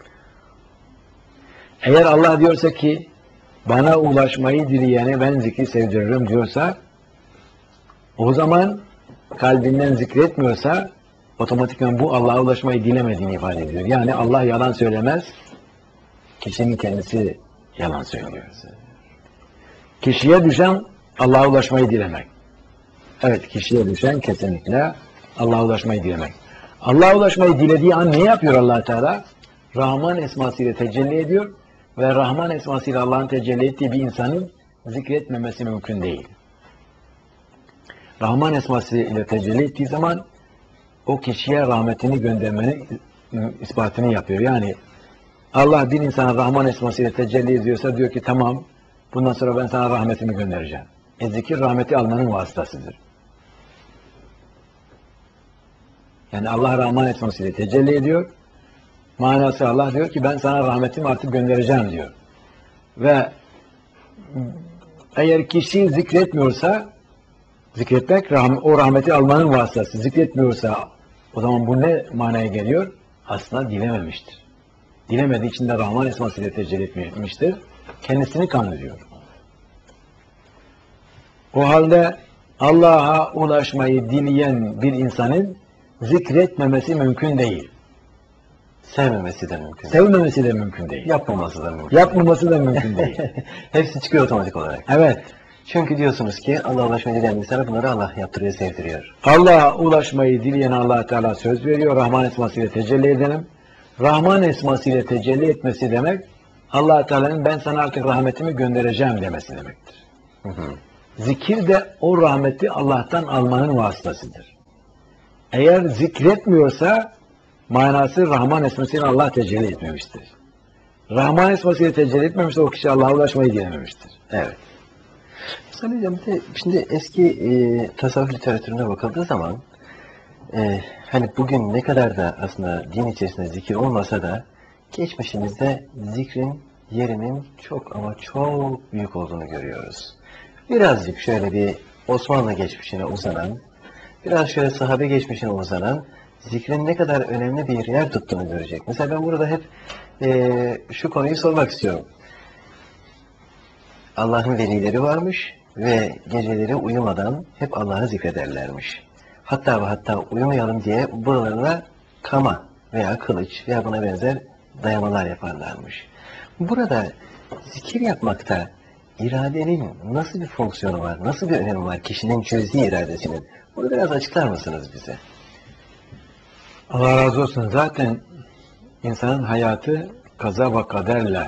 Speaker 2: Eğer Allah diyorsa ki bana ulaşmayı dileyene ben zikri sevdiririm diyorsa o zaman kalbinden zikretmiyorsa otomatikman bu Allah'a ulaşmayı dilemediğini ifade ediyor. Yani Allah yalan söylemez, kişinin kendisi yalan söylüyor. Kişiye düşen Allah'a ulaşmayı dilemek. Evet, kişiye düşen kesinlikle Allah'a ulaşmayı dilemek. Allah'a ulaşmayı dilediği an ne yapıyor Allah Teala? Rahman esmasıyla tecelli ediyor ve Rahman esmasıyla Allah'ın tecelli ettiği bir insanın zikretmemesi mümkün değil. Rahman esması ile tecelli ettiği zaman o kişiye rahmetini göndermenin ispatını yapıyor. Yani Allah bir insana Rahman esması ile tecelli ediyorsa diyor ki tamam bundan sonra ben sana rahmetimi göndereceğim. E zikir rahmeti almanın vasıtasıdır. Yani Allah Rahman esması ile tecelli ediyor. Manası Allah diyor ki ben sana rahmetimi artık göndereceğim diyor. Ve eğer kişi zikretmiyorsa zikretmek o rahmeti almanın vasıtası. Zikretmiyorsa o zaman bu ne manaya geliyor? Aslında dilememiştir. Dilemediği için de Rahman esmasıyla tecelli etmemiştir. kendisini kandırıyor. O halde Allah'a ulaşmayı dileyen bir insanın zikretmemesi mümkün değil.
Speaker 1: Sevmemesi de mümkün.
Speaker 2: Sevmemesi de mümkün değil.
Speaker 1: Yapmaması da mümkün.
Speaker 2: Yapmaması da mümkün değil.
Speaker 1: Hepsi çıkıyor otomatik olarak.
Speaker 2: Evet.
Speaker 1: Çünkü diyorsunuz ki Allah'a ulaşmayı dileyen insana bunları Allah yaptırıyor, sevdiriyor.
Speaker 2: Allah'a ulaşmayı dileyen Allah Teala söz veriyor. Rahman esmasıyla tecelli edelim. Rahman esmasıyla tecelli etmesi demek Allah Teala'nın ben sana artık rahmetimi göndereceğim demesi demektir.
Speaker 1: Hı hı.
Speaker 2: Zikir de o rahmeti Allah'tan almanın vasıtasıdır. Eğer zikretmiyorsa manası Rahman esmasıyla Allah tecelli etmemiştir. Rahman esmasıyla tecelli etmemişse o kişi Allah'a ulaşmayı dilememiştir.
Speaker 1: Evet. Mesela hocam bir de şimdi eski e, tasavvuf literatürüne bakıldığı zaman e, hani bugün ne kadar da aslında din içerisinde zikir olmasa da geçmişimizde zikrin yerinin çok ama çok büyük olduğunu görüyoruz. Birazcık şöyle bir Osmanlı geçmişine uzanan, biraz şöyle sahabe geçmişine uzanan zikrin ne kadar önemli bir yer tuttuğunu görecek. Mesela ben burada hep e, şu konuyu sormak istiyorum. Allah'ın velileri varmış ve geceleri uyumadan hep Allah'ı zikrederlermiş. Hatta ve hatta uyumayalım diye buralarına kama veya kılıç veya buna benzer dayamalar yaparlarmış. Burada zikir yapmakta iradenin nasıl bir fonksiyonu var, nasıl bir önemi var kişinin çözdüğü iradesinin? Bunu biraz açıklar mısınız bize?
Speaker 2: Allah razı olsun. Zaten insanın hayatı kaza ve kaderle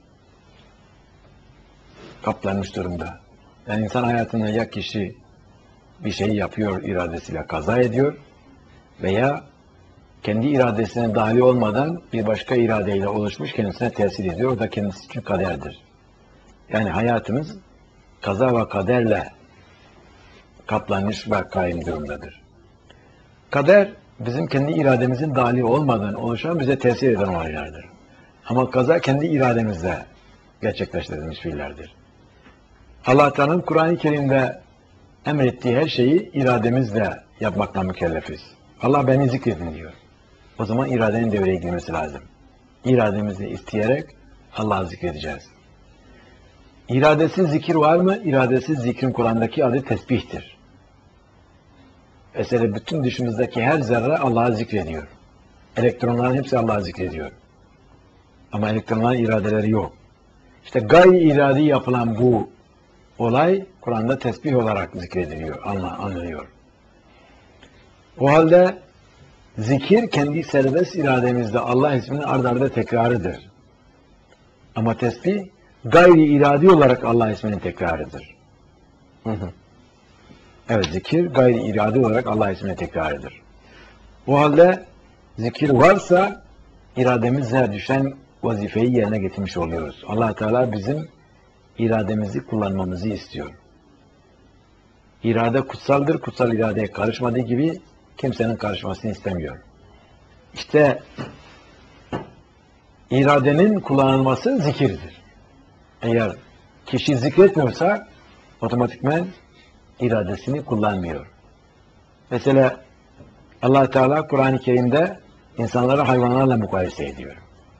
Speaker 2: kaplanmış durumda. Yani insan hayatında ya kişi bir şey yapıyor iradesiyle kaza ediyor veya kendi iradesine dahil olmadan bir başka iradeyle oluşmuş kendisine tesir ediyor. O da kendisi için kaderdir. Yani hayatımız kaza ve kaderle kaplanmış ve kaim durumdadır. Kader bizim kendi irademizin dahili olmadan oluşan bize tesir eden olaylardır. Ama kaza kendi irademizle gerçekleştirilmiş fiillerdir. Allah Teala'nın Kur'an-ı Kerim'de emrettiği her şeyi irademizle yapmakla mükellefiz. Allah beni zikredin diyor. O zaman iradenin devreye girmesi lazım. İrademizle isteyerek Allah'ı zikredeceğiz. İradesiz zikir var mı? İradesiz zikrin Kur'an'daki adı tesbihtir. Mesela bütün dışımızdaki her zerre Allah'ı zikrediyor. Elektronların hepsi Allah'ı zikrediyor. Ama elektronların iradeleri yok. İşte gayri iradi yapılan bu olay Kur'an'da tesbih olarak zikrediliyor, anlıyor. O halde zikir kendi serbest irademizde Allah isminin ard arda tekrarıdır. Ama tesbih gayri iradi olarak Allah isminin tekrarıdır.
Speaker 1: Hı hı.
Speaker 2: Evet, zikir gayri iradi olarak Allah isminin tekrarıdır. O halde zikir varsa irademizle düşen vazifeyi yerine getirmiş oluyoruz. Allah Teala bizim irademizi kullanmamızı istiyor. İrade kutsaldır. Kutsal iradeye karışmadığı gibi kimsenin karışmasını istemiyor. İşte iradenin kullanılması zikirdir. Eğer kişi zikretmiyorsa otomatikman iradesini kullanmıyor. Mesela Allah Teala Kur'an-ı Kerim'de insanları hayvanlarla mukayese ediyor.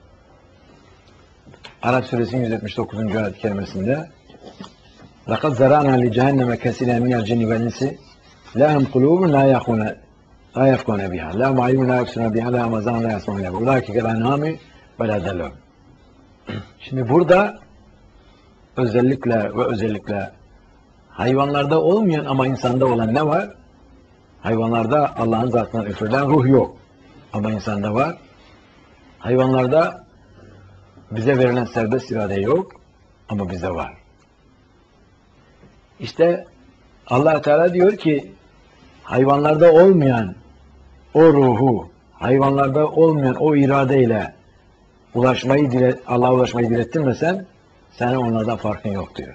Speaker 2: Arap Suresinin yüz yetmiş dokuzuncu ayet-i kerimesinde لَقَدْ زَرَعْنَا لِجَهَنَّمَ كَثِيرًا مِنَ الْجِنِّ وَالْإِنسِ لَهُمْ قُلُوبٌ لَا يَفْقَهُونَ بِهَا لَهُمْ أَعْيُنٌ لَا يُبْصِرُونَ بِهَا لَهُمْ آذَانٌ لَا يَسْمَعُونَ بِهَا أُولَٰئِكَ كَالْأَنْعَامِ بَلْ أَضَلُّ. Şimdi burada özellikle ve özellikle hayvanlarda olmayan ama insanda olan ne var? Hayvanlarda Allah'ın zatından üfürülen ruh yok. Ama insanda var. Hayvanlarda bize verilen serbest irade yok ama bizde var. İşte Allah Teala diyor ki hayvanlarda olmayan o ruhu, hayvanlarda olmayan o iradeyle ulaşmayı dile, Allah'a ulaşmayı dilettirmesen senin onlardan farkın yok diyor.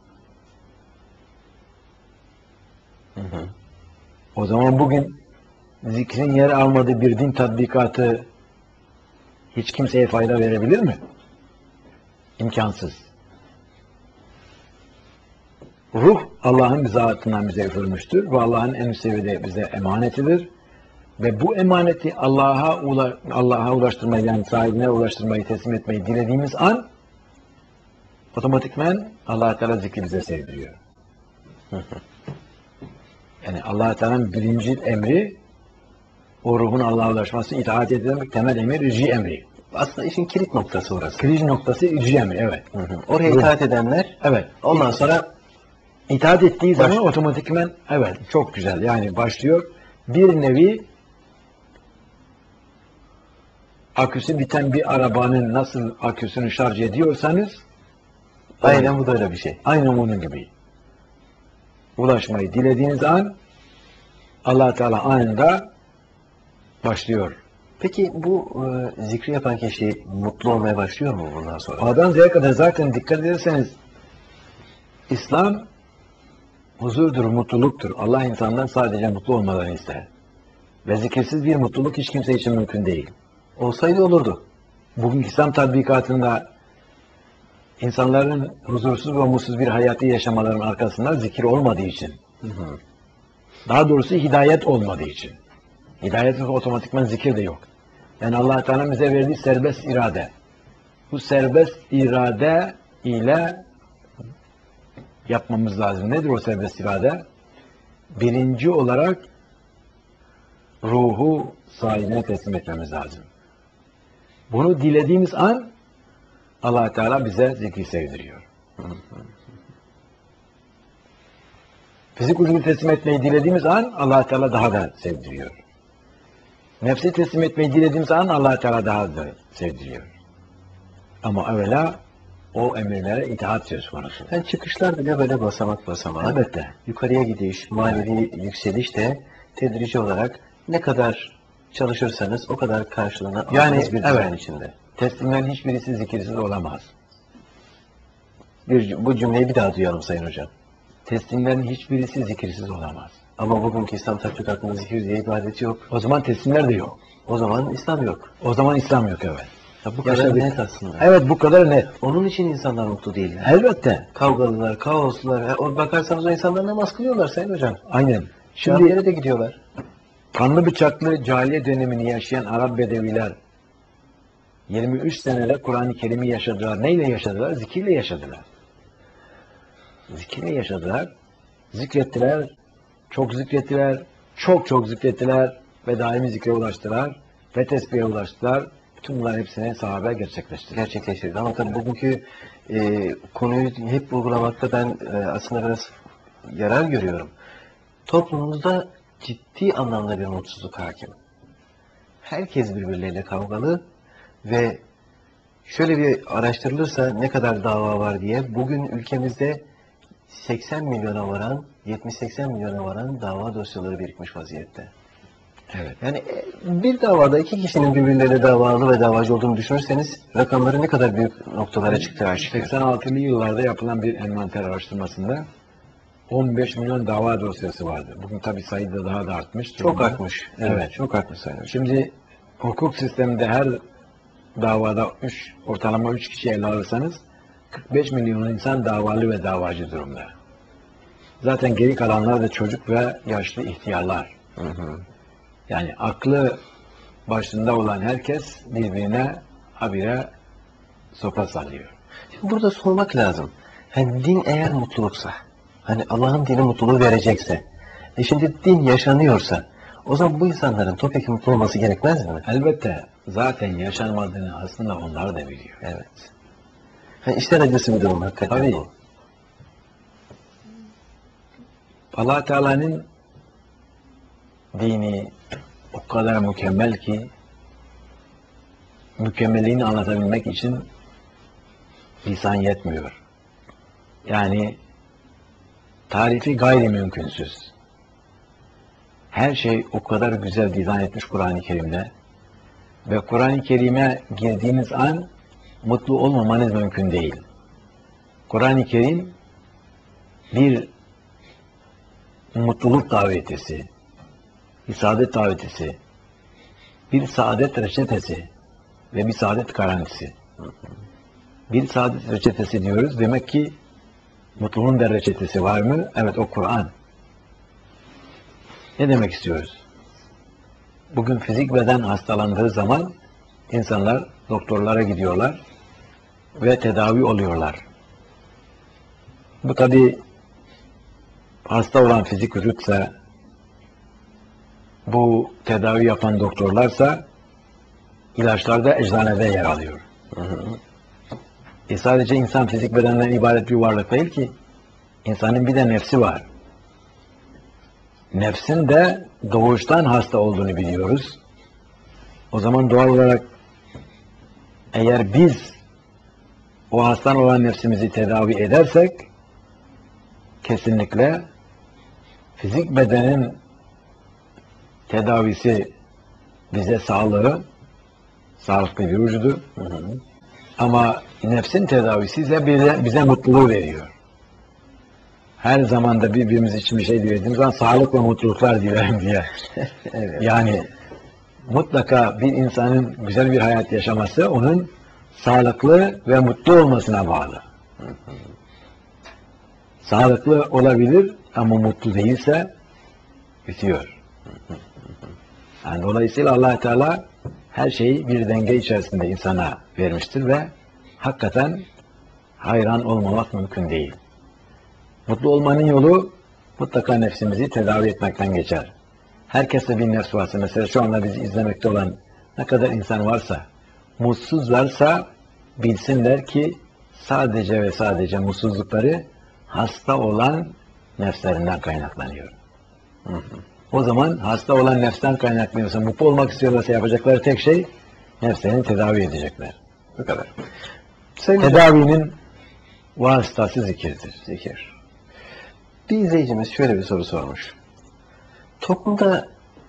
Speaker 1: Hı hı.
Speaker 2: O zaman bugün zikrin yer almadığı bir din tatbikatı hiç kimseye fayda verebilir mi? İmkansız. Ruh Allah'ın zatından bize üfürmüştür ve Allah'ın en üst seviyede bize emanetidir. Ve bu emaneti Allah'a ula, Allah'a ulaştırmayı, yani sahibine ulaştırmayı, teslim etmeyi dilediğimiz an otomatikmen Allah Teala zikri bize sevdiriyor. Yani Allah Teala'nın birinci emri o ruhun Allah'a ulaşması, itaat etmek, temel emir rici emri.
Speaker 1: Aslında işin kilit noktası orası.
Speaker 2: Kilit noktası rici emri, evet.
Speaker 1: Hı hı. Oraya itaat edenler,
Speaker 2: evet.
Speaker 1: Ondan sonra
Speaker 2: itaat ettiği zaman
Speaker 1: başlıyor.
Speaker 2: otomatikmen, evet, çok güzel. Yani başlıyor. Bir nevi aküsü biten bir arabanın nasıl aküsünü şarj ediyorsanız,
Speaker 1: aynen bu da öyle bir şey.
Speaker 2: aynen onun gibi. Ulaşmayı dilediğiniz an Allah Teala anında başlıyor.
Speaker 1: Peki bu e, zikri yapan kişi mutlu olmaya başlıyor mu bundan sonra?
Speaker 2: A'dan Z'ye kadar zaten dikkat ederseniz İslam huzurdur, mutluluktur. Allah insandan sadece mutlu olmalarını ister. Ve zikirsiz bir mutluluk hiç kimse için mümkün değil.
Speaker 1: Olsaydı olurdu.
Speaker 2: Bugün İslam tatbikatında insanların huzursuz ve mutsuz bir hayatı yaşamalarının arkasında zikir olmadığı için,
Speaker 1: Hı hı.
Speaker 2: daha doğrusu hidayet olmadığı için. Hidayet otomatikman zikir de yok. Yani Allah Teala bize verdiği serbest irade. Bu serbest irade ile yapmamız lazım. Nedir o serbest irade? Birinci olarak ruhu sahibine teslim etmemiz lazım. Bunu dilediğimiz an Allah Teala bize zikri sevdiriyor. Fizik vücudu teslim etmeyi dilediğimiz an Allah Teala daha da sevdiriyor. Nefsi teslim etmeyi dilediğimiz an Allah Teala daha da sevdiriyor. Ama evvela o emirlere itaat söz konusu.
Speaker 1: Yani çıkışlar bile böyle basamak basamak.
Speaker 2: Elbette.
Speaker 1: Yukarıya gidiş, manevi yükseliş de tedrici olarak ne kadar çalışırsanız o kadar karşılığını
Speaker 2: Yani,
Speaker 1: aldığınız bir düzen
Speaker 2: evet.
Speaker 1: içinde.
Speaker 2: Teslimlerin hiçbirisi zikirsiz olamaz.
Speaker 1: Bir, bu cümleyi bir daha duyalım Sayın Hocam.
Speaker 2: Teslimlerin hiçbirisi zikirsiz olamaz.
Speaker 1: Ama bugünkü İslam tatbikatında zikir diye ibadeti yok.
Speaker 2: O zaman teslimler de yok.
Speaker 1: O zaman İslam yok.
Speaker 2: O zaman İslam yok, evet.
Speaker 1: Ya bu kadar
Speaker 2: Yaşadık.
Speaker 1: net aslında.
Speaker 2: Evet, bu kadar net.
Speaker 1: Onun için insanlar mutlu değiller.
Speaker 2: Elbette.
Speaker 1: Kavgalılar, kaoslular. Ya, o bakarsanız o insanlar namaz kılıyorlar Sayın Hocam.
Speaker 2: Aynen.
Speaker 1: Şimdi
Speaker 2: Şimdi
Speaker 1: yere de gidiyorlar.
Speaker 2: kanlı bıçaklı cahiliye dönemini yaşayan Arap Bedeviler yirmi üç seneler Kur'an-ı Kerim'i yaşadılar. Neyle yaşadılar? Zikirle yaşadılar. Zikirle yaşadılar. Zikrettiler. Çok zikrettiler. Çok çok zikrettiler. Ve daimi zikre ulaştılar. Ve tesbihe ulaştılar. Bütün bunlar hepsini sahabe gerçekleştirdi.
Speaker 1: Gerçekleştirdi. Ama tabii bugünkü e, konuyu hep vurgulamakta ben e, aslında biraz yarar görüyorum. Toplumumuzda ciddi anlamda bir mutsuzluk hakim. Herkes birbirleriyle kavgalı ve şöyle bir araştırılırsa ne kadar dava var diye bugün ülkemizde seksen milyona varan, yetmiş seksen milyona varan dava dosyaları birikmiş vaziyette.
Speaker 2: Evet.
Speaker 1: Yani e, bir davada iki kişinin birbirleriyle davalı ve davacı olduğunu düşünürseniz rakamları ne kadar büyük noktalara çıktığı aşikar.
Speaker 2: seksen altılı yıllarda yapılan bir envanter araştırmasında on beş milyon dava dosyası vardı. Bugün tabii sayı da daha da artmış.
Speaker 1: Çok
Speaker 2: durumda.
Speaker 1: artmış. Evet,
Speaker 2: Evet.
Speaker 1: çok artmış Sayın Hocam.
Speaker 2: Şimdi hukuk sisteminde her davada üç, ortalama üç kişi ele alırsanız kırk beş milyon insan davalı ve davacı durumda. Zaten geri kalanlar da çocuk ve yaşlı ihtiyarlar.
Speaker 1: Hı hı.
Speaker 2: Yani aklı başında olan herkes birbirine habire sopa sallıyor.
Speaker 1: Şimdi burada sormak lazım. Hani din eğer mutluluksa, hani Allah'ın dini mutluluğu verecekse, e şimdi din yaşanıyorsa, o zaman bu insanların topyekun mutlu olması gerekmez mi?
Speaker 2: Elbette zaten yaşanmadığını aslında onlar da biliyor.
Speaker 1: Evet. Yani işler acısı bir durum hakikaten
Speaker 2: Tabii.
Speaker 1: bu.
Speaker 2: Allah Teala'nın dini o kadar mükemmel ki mükemmelliğini anlatabilmek için lisan yetmiyor. Yani tarifi gayri mümkünsüz. Her şey o kadar güzel dizayn etmiş Kur'an-ı Kerim'de ve Kur'an-ı Kerim'e girdiğiniz an mutlu olmamanız mümkün değil. Kur'an-ı Kerim bir mutluluk davetisi, bir saadet davetisi, bir saadet reçetesi ve bir saadet garantisi. Bir saadet reçetesi diyoruz. Demek ki mutluluğun da reçetesi var mı? Evet, o Kur'an. Ne demek istiyoruz? Bugün fizik beden hastalandığı zaman insanlar doktorlara gidiyorlar ve tedavi oluyorlar. Bu tabi hasta olan fizik vücutsa, bu tedavi yapan doktorlarsa ilaçlarda eczanede yer alıyor.
Speaker 1: Hı hı.
Speaker 2: E sadece insan fizik bedenden ibaret bir varlık değil ki. İnsanın bir de nefsi var. Nefsin de doğuştan hasta olduğunu biliyoruz. O zaman doğal olarak eğer biz o hastan olan nefsimizi tedavi edersek kesinlikle fizik bedenin tedavisi bize sağlığı, sağlıklı bir vücudu, hı hı. Ama nefsin tedavisi ise bize, bize mutluluğu veriyor. Her zaman da birbirimiz için bir şey dilediğimiz zaman sağlık ve mutluluklar dilerim diye. Evet. Yani mutlaka bir insanın güzel bir hayat yaşaması onun sağlıklı ve mutlu olmasına bağlı. Hı hı. Sağlıklı olabilir ama mutlu değilse bitiyor. Hı hı. Yani dolayısıyla Allah Teala her şeyi bir denge içerisinde insana vermiştir ve hakikaten hayran olmamak mümkün değil. Mutlu olmanın yolu mutlaka nefsimizi tedavi etmekten geçer. Herkeste bir nefs varsa, mesela şu anda bizi izlemekte olan ne kadar insan varsa, mutsuzlarsa bilsinler ki sadece ve sadece mutsuzlukları hasta olan nefslerinden kaynaklanıyor. Hı hı. O zaman hasta olan nefsten kaynaklanıyorsa, mutlu olmak istiyorlarsa yapacakları tek şey nefslerini tedavi edecekler. Bu kadar.
Speaker 1: Sayın
Speaker 2: Tedavinin vasıtası zikirdir.
Speaker 1: Zikir. Bir izleyicimiz şöyle bir soru sormuş. Toplumda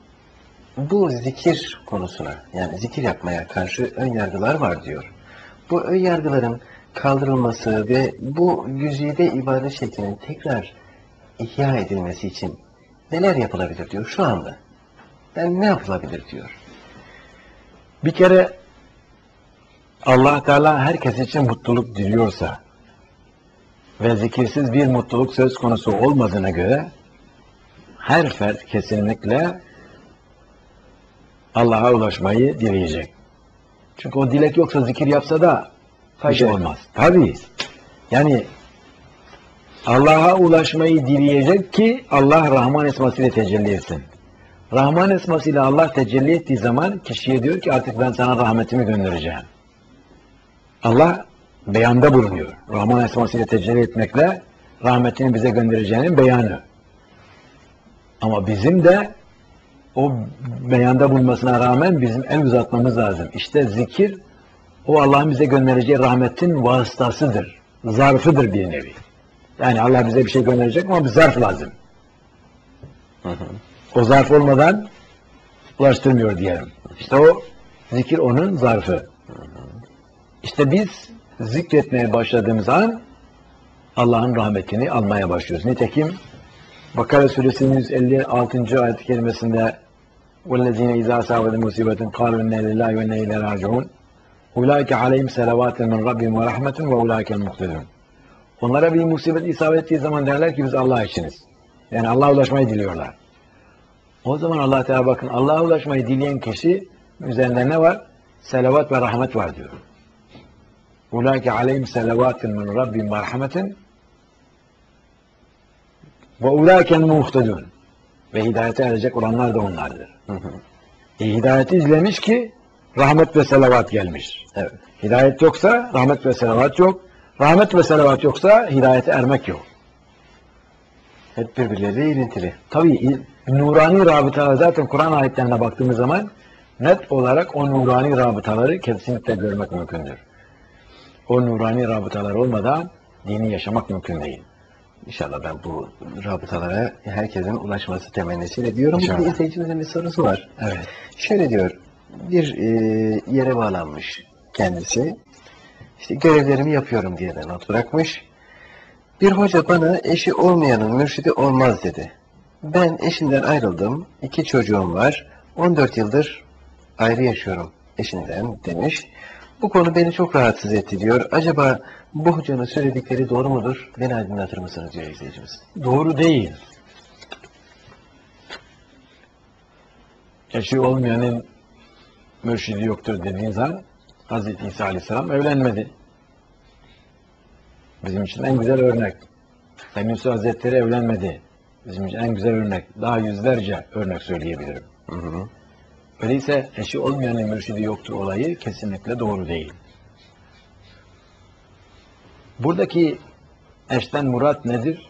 Speaker 1: bu zikir konusuna, yani zikir yapmaya karşı ön yargılar var diyor. Bu ön yargıların kaldırılması ve bu güzide ibadet şeklinin tekrar ihya edilmesi için neler yapılabilir diyor şu anda. Yani ne yapılabilir diyor.
Speaker 2: Bir kere Allah Teala herkes için mutluluk diliyorsa ve zikirsiz bir mutluluk söz konusu olmadığına göre her fert kesinlikle Allah'a ulaşmayı dileyecek. Çünkü o dilek yoksa zikir yapsa da bir şey olmaz. Tabii. Yani Allah'a ulaşmayı dileyecek ki Allah Rahman esmasıyla tecelli etsin. Rahman esmasıyla Allah tecelli ettiği zaman kişiye diyor ki artık ben sana rahmetimi göndereceğim. Allah beyanda bulunuyor. Rahman esmasıyla tecelli etmekle rahmetini bize göndereceğinin beyanı. Ama bizim de o beyanda bulunmasına rağmen bizim el uzatmamız lazım. İşte zikir o Allah'ın bize göndereceği rahmetin vasıtasıdır. Zarfıdır bir nevi. Yani Allah bize bir şey gönderecek ama bir zarf lazım. Hı hı. O zarf olmadan ulaştırmıyor diyelim. İşte o zikir onun zarfı. Hı hı. İşte biz zikretmeye başladığımız an Allah'ın rahmetini almaya başlıyoruz. Nitekim Bakara suresinin yüz elli altıncı ayet-i kerimesinde وَالَّذ۪ينَ اِذَا سَابَدَ مُسِيبَةٍ قَالُوا اِنَّا لِلّٰهِ وَاِنَّا اِلَيْهِ رَاجِعُونَ اُولَٰئِكَ عَلَيْهِمْ سَلَوَاتٌ مِنْ رَبِّهِمْ وَرَحْمَةٌ وَاُولَٰئِكَ الْمُهْتَدُونَ. Onlara bir musibet isabet ettiği zaman derler ki biz Allah içiniz. Yani Allah'a ulaşmayı diliyorlar. O zaman Allah Teala bakın Allah'a ulaşmayı dileyen kişi üzerinde ne var? Selavat ve rahmet var diyor. اُولَٰئِكَ عَلَيْهِمْ سَلَوَاتٌ مِنْ رَبِّهِمْ وَرَحْمَةٌ وَاُولَٰئِكَ الْمُهْتَدُونَ. Ve hidayete erecek olanlar da onlardır. Hı hı. E, hidayeti izlemiş ki rahmet ve selavat gelmiş. Evet. Hidayet yoksa rahmet ve selavat yok. Rahmet ve selavat yoksa hidayete ermek yok.
Speaker 1: Hep birbirleriyle ilintili.
Speaker 2: Tabii nurani rabıtalar zaten Kur'an ayetlerine baktığımız zaman net olarak o nurani rabıtaları kesinlikle görmek mümkündür. O nurani rabıtalar olmadan dini yaşamak mümkün değil.
Speaker 1: İnşallah ben bu rabıtalara herkesin ulaşması temennisiyle diyorum.
Speaker 2: İnşallah.
Speaker 1: Bir izleyicimizin bir sorusu var.
Speaker 2: Evet.
Speaker 1: Şöyle diyor, bir e, yere bağlanmış kendisi. İşte görevlerimi yapıyorum diye de not bırakmış. Bir hoca bana eşi olmayanın mürşidi olmaz dedi. Ben eşimden ayrıldım. İki çocuğum var. on dört yıldır ayrı yaşıyorum eşinden demiş. Bu konu beni çok rahatsız etti diyor. Acaba bu hocanın söyledikleri doğru mudur? Beni aydınlatır mısınız diyor izleyicimiz.
Speaker 2: Doğru değil. Eşi olmayanın mürşidi yoktur dediğin zaman Hazreti İsa Aleyhisselam evlenmedi. Bizim için en güzel örnek. Sayın Yusuf Hazretleri evlenmedi. Bizim için en güzel örnek. Daha yüzlerce örnek söyleyebilirim.
Speaker 1: Hı hı.
Speaker 2: Öyleyse eşi olmayanın mürşidi yoktur olayı kesinlikle doğru değil. Buradaki eşten murat nedir?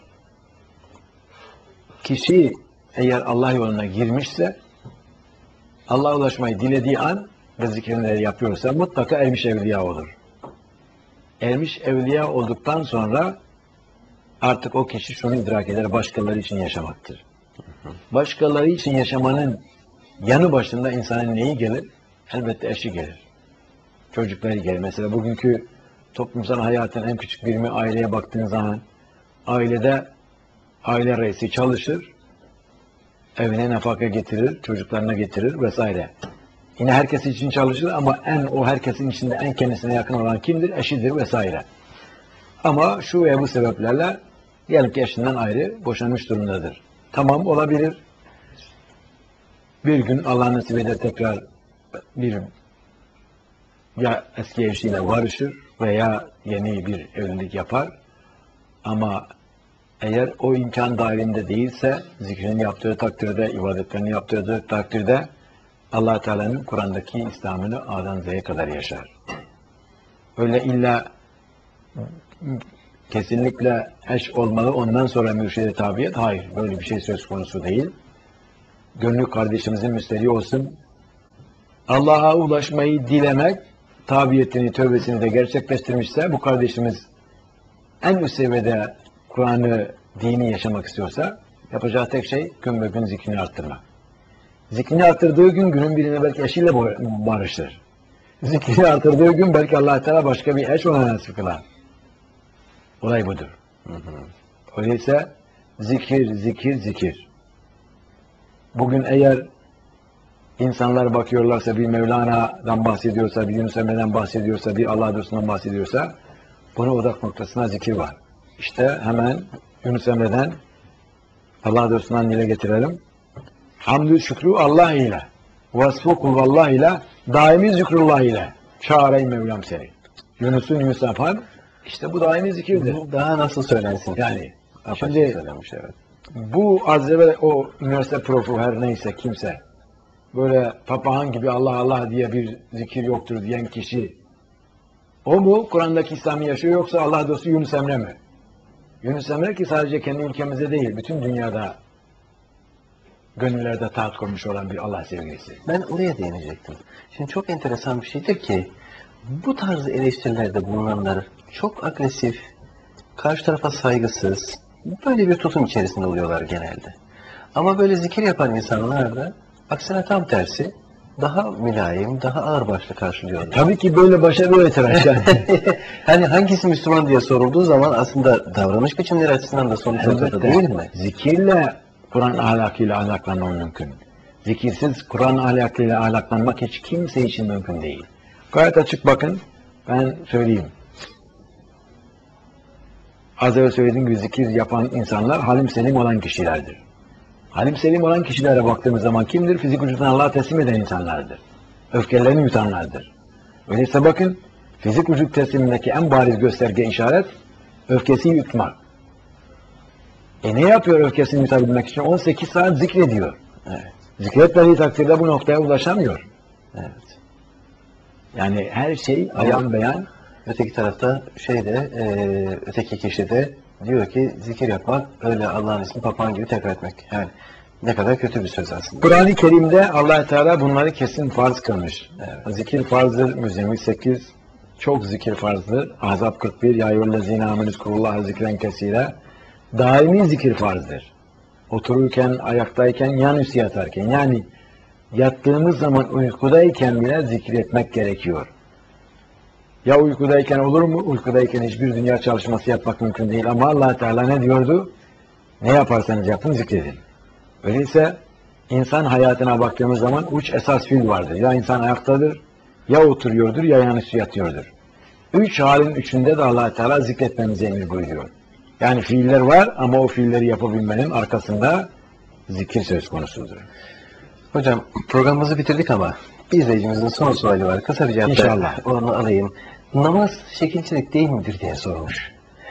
Speaker 2: Kişi eğer Allah yoluna girmişse, Allah'a ulaşmayı dilediği an ve zikirleri yapıyorsa mutlaka ermiş evliya olur. Ermiş evliya olduktan sonra artık o kişi şunu idrak eder, başkaları için yaşamaktır. Başkaları için yaşamanın yanı başında insanın neyi gelir? Elbette eşi gelir. Çocukları gelir. Mesela bugünkü toplumsal hayatın en küçük birimi aileye baktığın zaman ailede aile reisi çalışır, evine nafaka getirir, çocuklarına getirir vesaire. Yine herkes için çalışır ama en o herkesin içinde en kendisine yakın olan kimdir? Eşidir vesaire. Ama şu veya bu sebeplerle diyelim ki eşinden ayrı, boşanmış durumdadır. Tamam, olabilir. Bir gün Allah nasip eder tekrar bir ya eski eşiyle barışır veya yeni bir evlilik yapar. Ama eğer o imkan dahilinde değilse, zikrini yaptığı takdirde, ibadetlerini yaptığı takdirde Allah Teala'nın Kur'an'daki İslam'ını A'dan Z'ye kadar yaşar. Öyle illa kesinlikle eş olmalı, ondan sonra mürşide tabiyet. Hayır, böyle bir şey söz konusu değil. Gönlü kardeşimizin müsterih olsun. Allah'a ulaşmayı dilemek, tabiyetini, tövbesini de gerçekleştirmişse, bu kardeşimiz en üst seviyede Kur'an'ı, dini yaşamak istiyorsa, yapacağı tek şey gün be gün zikrini arttırmak. Zikrini arttırdığı gün, günün birine belki eşiyle barışır. Zikrini arttırdığı gün belki Allah Teala başka bir eş ona nasip kılar. Olay budur. Hı hı. Öyleyse zikir, zikir, zikir. Bugün eğer insanlar bakıyorlarsa, bir Mevlana'dan bahsediyorsa, bir Yunus Emre'den bahsediyorsa, bir Allah dostundan bahsediyorsa, buna odak noktasına zikir var. İşte hemen Yunus Emre'den, Allah dostundan dile getirelim. Hamdü şükrü Allah ile, vasfı kulvallah ile, daimi zikrullah ile, çare-i Mevlam seni. Yunus'un Yunus yapan, işte bu daimi zikirdir.
Speaker 1: Daha nasıl söylensin?
Speaker 2: Yani,
Speaker 1: Apaçık
Speaker 2: şimdi
Speaker 1: söylenmiş, evet.
Speaker 2: bu az evvel o üniversite profu her neyse kimse, böyle papağan gibi Allah Allah diye bir zikir yoktur diyen kişi, o mu Kur'an'daki İslam'ı yaşıyor yoksa Allah dostu Yunus Emre mi? Yunus Emre ki sadece kendi ülkemizde değil, bütün dünyada gönüllerde taht kurmuş olan bir Allah sevgisi.
Speaker 1: Ben oraya değinecektim. Şimdi çok enteresan bir şeydir ki, bu tarz eleştirilerde bulunanlar çok agresif, karşı tarafa saygısız, böyle bir tutum içerisinde oluyorlar genelde. Ama böyle zikir yapan insanlar da aksine tam tersi, daha mülayim, daha ağırbaşlı karşılıyorlar.
Speaker 2: Tabii ki böyle başarılı öğretiler yani.
Speaker 1: Hani hangisi Müslüman diye sorulduğu zaman aslında davranış biçimleri açısından da sonuç ortada değil mi?
Speaker 2: Zikirle Kur'an ahlakıyla ahlaklanmak mümkün. Zikirsiz Kur'an ahlakıyla ahlaklanmak hiç kimse için mümkün değil. Gayet açık bakın, ben söyleyeyim. Az evvel söylediğim gibi zikir yapan insanlar halim selim olan kişilerdir. Halim selim olan kişilere baktığımız zaman kimdir? Fizik vücudunu Allah'a teslim eden insanlardır. Öfkelerini yutanlardır. Öyleyse bakın, fizik vücut teslimindeki en bariz gösterge işaret, öfkesi yutmak. E ne yapıyor öfkesini yutabilmek için? on sekiz saat zikrediyor.
Speaker 1: Evet.
Speaker 2: Zikretmediği takdirde bu noktaya ulaşamıyor.
Speaker 1: Evet.
Speaker 2: Yani her şey ayan beyan.
Speaker 1: Öteki tarafta şey de, e, öteki kişi de diyor ki zikir yapmak, öyle Allah'ın ismi papağan gibi tekrar etmek. Yani ne kadar kötü bir söz aslında.
Speaker 2: Kur'an-ı Kerim'de Allah Teala bunları kesin farz kılmış. Evet. Zikir farzdır. Müzzemmil sekiz çok zikir farzdır. Ahzab kırk bir ya eyyühellezine amenüzkurullaha zikren kesire. Daimi zikir farzdır. Otururken, ayaktayken, yanüstü yatarken. Yani yattığımız zaman uykudayken bile zikretmek gerekiyor. Ya uykudayken olur mu? Uykudayken hiçbir dünya çalışması yapmak mümkün değil. Ama Allah Teala ne diyordu? Ne yaparsanız yapın zikredin. Öyleyse insan hayatına baktığımız zaman üç esas fiil vardır. Ya insan ayaktadır, ya oturuyordur, ya yanüstü yatıyordur. Üç halin üçünde de Allah Teala zikretmemizi emir buyuruyor. Yani fiiller var ama o fiilleri yapabilmenin arkasında zikir söz konusudur.
Speaker 1: Hocam programımızı bitirdik ama bir izleyicimizin son suali var. Kısa bir cevap.
Speaker 2: İnşallah.
Speaker 1: Onu alayım. Namaz şekilcilik değil midir diye sormuş.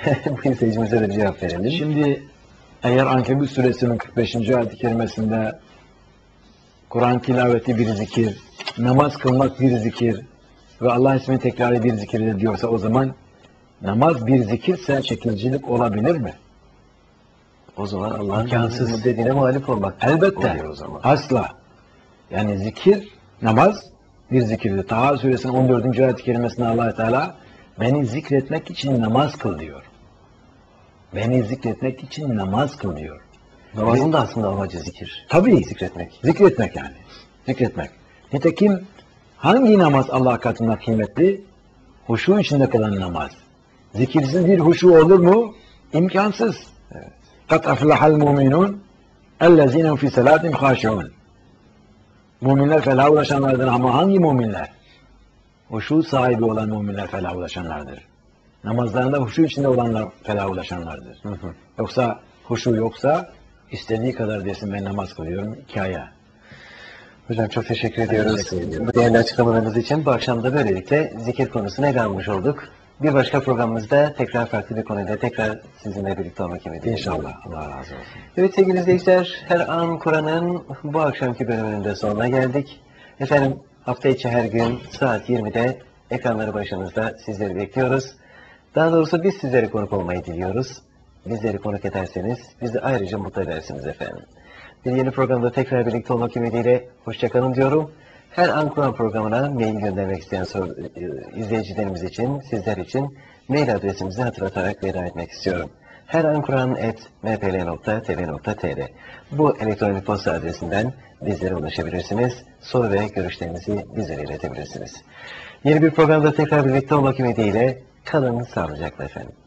Speaker 1: Bu izleyicimize de bir cevap verelim.
Speaker 2: Şimdi eğer Ankebut suresinin kırk beşinci ayet-i kerimesinde Kur'an tilaveti bir zikir, namaz kılmak bir zikir ve Allah ismini tekrarı bir zikirdir diyorsa, o zaman namaz bir zikirse şekilcilik olabilir mi?
Speaker 1: O zaman Allah'ın
Speaker 2: İmkansız.
Speaker 1: dediğine muhalif olmak
Speaker 2: Elbette.
Speaker 1: oluyor o zaman.
Speaker 2: Asla. Yani zikir, namaz bir zikirdir. Taha suresinin on dördüncü ayet-i kerimesinde Allah Teala beni zikretmek için namaz kıl diyor. Beni zikretmek için namaz kıl diyor.
Speaker 1: Namazın da aslında amacı zikir.
Speaker 2: Tabii.
Speaker 1: Zikretmek.
Speaker 2: Zikretmek yani. Zikretmek. Nitekim hangi namaz Allah katında kıymetli? Huşu içinde kalan namaz. Zikirsiz bir huşu olur mu? İmkansız.
Speaker 1: Evet.
Speaker 2: قَدْ أَفْلَحَ الْمُؤْمِنُونَ اَلَّذ۪ينَ فِي سَلَاتِمْ خَاشِعُونَ. Müminler felaha ulaşanlardır, ama hangi müminler? Huşu sahibi olan müminler felaha ulaşanlardır. Namazlarında huşu içinde olanlar felaha ulaşanlardır.
Speaker 1: Hı hı.
Speaker 2: Yoksa huşu yoksa istediği kadar desin ben namaz kılıyorum, hikaye.
Speaker 1: Hocam çok teşekkür ediyoruz.
Speaker 2: teşekkür ediyorum.
Speaker 1: Bu değerli açıklamalarınız için. Bu akşam da böylelikle zikir konusunu ele almış olduk. Bir başka programımızda tekrar farklı bir konuyla tekrar sizinle birlikte olmak ümidiyle.
Speaker 2: İnşallah. Allah razı olsun.
Speaker 1: Evet sevgili izleyiciler, Her An Kur'an'ın bu akşamki bölümünün de sonuna geldik. Efendim hafta içi her gün saat yirmide ekranları başınızda sizleri bekliyoruz. Daha doğrusu biz sizlere konuk olmayı diliyoruz. Bizleri konuk ederseniz bizi ayrıca mutlu edersiniz efendim. Bir yeni programda tekrar birlikte olmak ümidiyle hoşçakalın diyorum. Her An Kur'an programına mail göndermek isteyen sor- izleyicilerimiz için, sizler için mail adresimizi hatırlatarak veda etmek istiyorum. herankuran at m p l nokta t v nokta t r. Bu elektronik posta adresinden bizlere ulaşabilirsiniz. Soru ve görüşlerinizi bizlere iletebilirsiniz. Yeni bir programda tekrar birlikte olmak ümidiyle kalın sağlıcakla efendim.